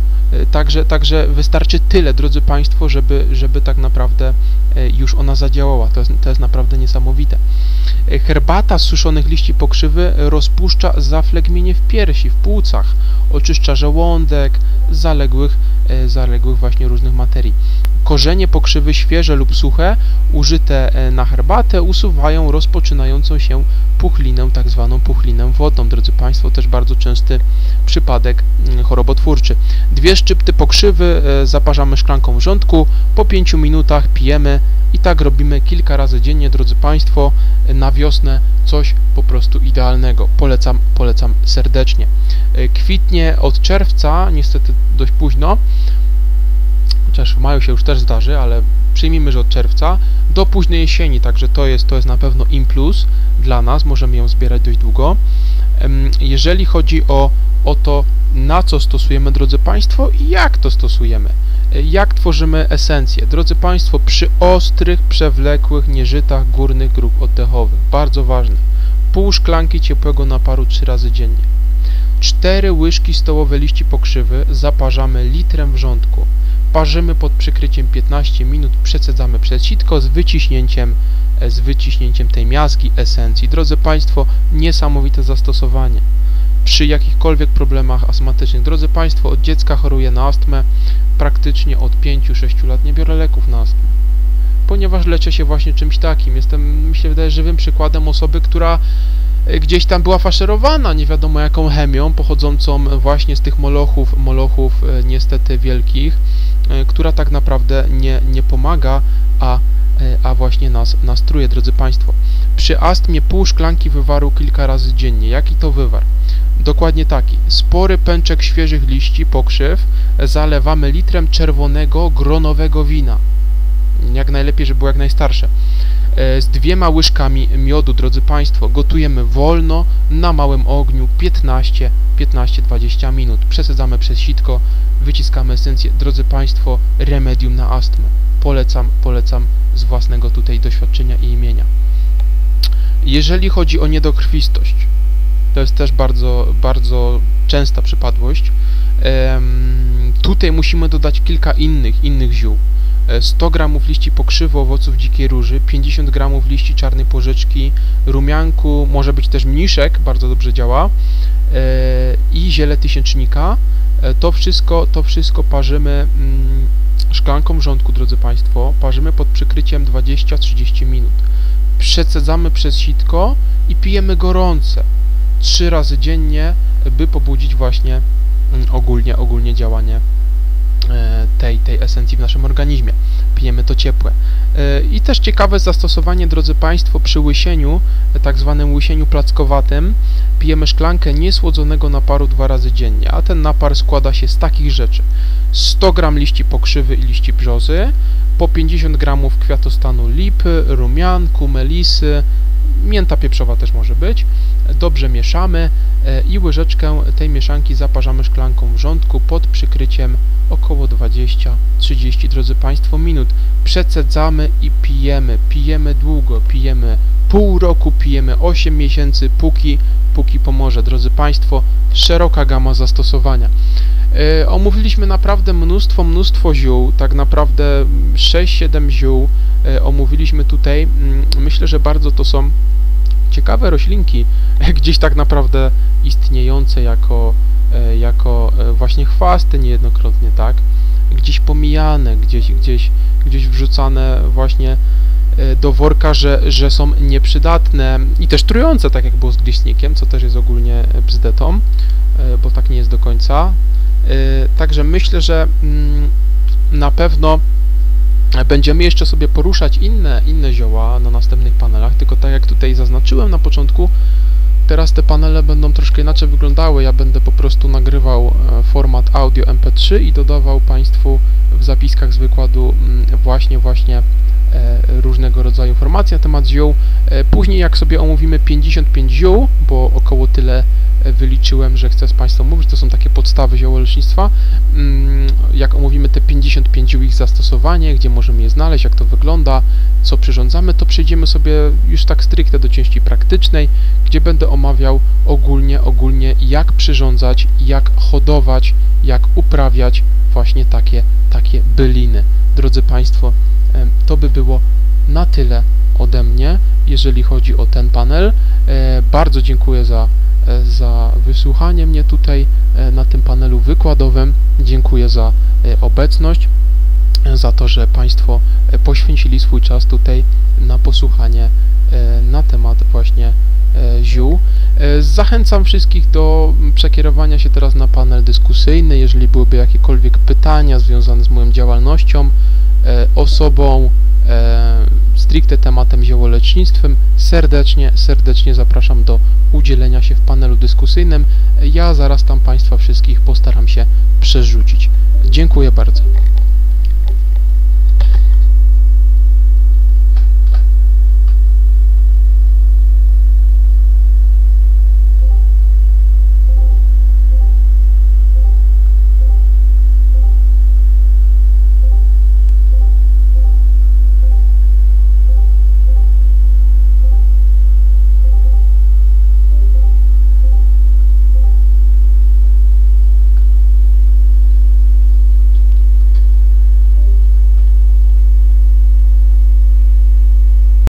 Także wystarczy tyle, drodzy Państwo, żeby tak naprawdę już ona zadziałała. To jest naprawdę niesamowite. Herbata z suszonych liści pokrzywy rozpuszcza zaflegmienie w piersi, w płucach, oczyszcza żołądek, zaległych właśnie różnych materii. Korzenie pokrzywy świeże lub suche, użyte na herbatę, usuwają rozpoczynającą się puchlinę, tak zwaną puchlinę wodną. Drodzy Państwo, też bardzo częsty przypadek chorobotwórczy. 2 szczypty pokrzywy zaparzamy szklanką wrzątku, po 5 minutach pijemy i tak robimy kilka razy dziennie, drodzy Państwo. Na wiosnę coś po prostu idealnego. Polecam serdecznie. Kwitnie od czerwca, niestety dość późno, chociaż w maju się już też zdarzy, ale przyjmijmy, że od czerwca do późnej jesieni, także to jest na pewno im plus dla nas, możemy ją zbierać dość długo. Jeżeli chodzi o to, na co stosujemy, drodzy Państwo, i jak to stosujemy, jak tworzymy esencję. Drodzy Państwo, przy ostrych, przewlekłych nieżytach górnych dróg oddechowych, bardzo ważne, pół szklanki ciepłego naparu 3 razy dziennie. 4 łyżki stołowe liści pokrzywy zaparzamy litrem wrzątku. Parzymy pod przykryciem 15 minut, przecedzamy przez sitko z wyciśnięciem tej miazgi, esencji. Drodzy Państwo, niesamowite zastosowanie przy jakichkolwiek problemach astmatycznych. Drodzy Państwo, od dziecka choruję na astmę, praktycznie od 5-6 lat nie biorę leków na astmę, ponieważ leczę się właśnie czymś takim. Jestem, mi się wydaje, żywym przykładem osoby, która gdzieś tam była faszerowana nie wiadomo jaką chemią, pochodzącą właśnie z tych molochów niestety wielkich, która tak naprawdę nie pomaga, a właśnie nas truje, drodzy Państwo. Przy astmie pół szklanki wywaru kilka razy dziennie. Jaki to wywar? Dokładnie taki. Spory pęczek świeżych liści pokrzyw zalewamy litrem czerwonego, gronowego wina. Jak najlepiej, żeby było jak najstarsze. Z 2 łyżkami miodu, drodzy Państwo. Gotujemy wolno, na małym ogniu, 15-20 minut. Przesadzamy przez sitko, wyciskamy esencję. Drodzy Państwo, remedium na astmę. Polecam z własnego tutaj doświadczenia i imienia. Jeżeli chodzi o niedokrwistość, to jest też bardzo częsta przypadłość. Tutaj musimy dodać kilka innych ziół. 100 g liści pokrzywy owoców dzikiej róży, 50 g liści czarnej porzeczki, rumianku, może być też mniszek, bardzo dobrze działa, i ziele tysięcznika. To wszystko parzymy szklanką wrzątku, drodzy Państwo, parzymy pod przykryciem 20-30 minut. Przecedzamy przez sitko i pijemy gorące 3 razy dziennie, by pobudzić właśnie ogólnie działanie tej esencji w naszym organizmie. Pijemy to ciepłe. I też ciekawe zastosowanie, drodzy Państwo, przy łysieniu, tak zwanym łysieniu plackowatym, pijemy szklankę niesłodzonego naparu 2 razy dziennie, a ten napar składa się z takich rzeczy: 100 g liści pokrzywy i liści brzozy, po 50 g kwiatostanu lipy, rumianku, melisy, mięta pieprzowa też może być. Dobrze mieszamy i łyżeczkę tej mieszanki zaparzamy szklanką wrzątku pod przykryciem około 20-30, drodzy Państwo, minut. Przecedzamy i pijemy długo, pijemy pół roku, pijemy 8 miesięcy, póki pomoże. Drodzy Państwo, szeroka gama zastosowania. Omówiliśmy naprawdę mnóstwo ziół, tak naprawdę 6-7 ziół omówiliśmy tutaj. Myślę, że bardzo to są ciekawe roślinki, gdzieś tak naprawdę istniejące jako właśnie chwasty niejednokrotnie, tak? Gdzieś pomijane, gdzieś wrzucane właśnie do worka, że są nieprzydatne i też trujące, tak jak było z gliśnikiem, co też jest ogólnie bzdetą, bo tak nie jest do końca. Także myślę, że na pewno będziemy jeszcze sobie poruszać inne zioła na następnych panelach, tylko tak jak tutaj zaznaczyłem na początku, teraz te panele będą troszkę inaczej wyglądały. Ja będę po prostu nagrywał format audio MP3 i dodawał Państwu w zapiskach z wykładu właśnie różnego rodzaju informacje na temat ziół. Później jak sobie omówimy 55 ziół, bo około tyle wyliczyłem, że chcę z Państwem mówić, to są takie podstawy ziołolecznictwa. Jak omówimy te 55 ziół, ich zastosowanie, gdzie możemy je znaleźć, jak to wygląda, co przyrządzamy, to przejdziemy sobie już tak stricte do części praktycznej, gdzie będę omawiał ogólnie jak przyrządzać, jak hodować, jak uprawiać właśnie takie byliny. Drodzy Państwo, to by było na tyle ode mnie, jeżeli chodzi o ten panel. Bardzo dziękuję za wysłuchanie mnie tutaj na tym panelu wykładowym. Dziękuję za obecność, za to, że Państwo poświęcili swój czas tutaj na posłuchanie na temat właśnie ziół. Zachęcam wszystkich do przekierowania się teraz na panel dyskusyjny. Jeżeli byłyby jakiekolwiek pytania związane z moją działalnością, osobą, stricte tematem ziołolecznictwem, serdecznie zapraszam do udzielenia się w panelu dyskusyjnym. Ja zaraz tam Państwa wszystkich postaram się przerzucić. Dziękuję bardzo.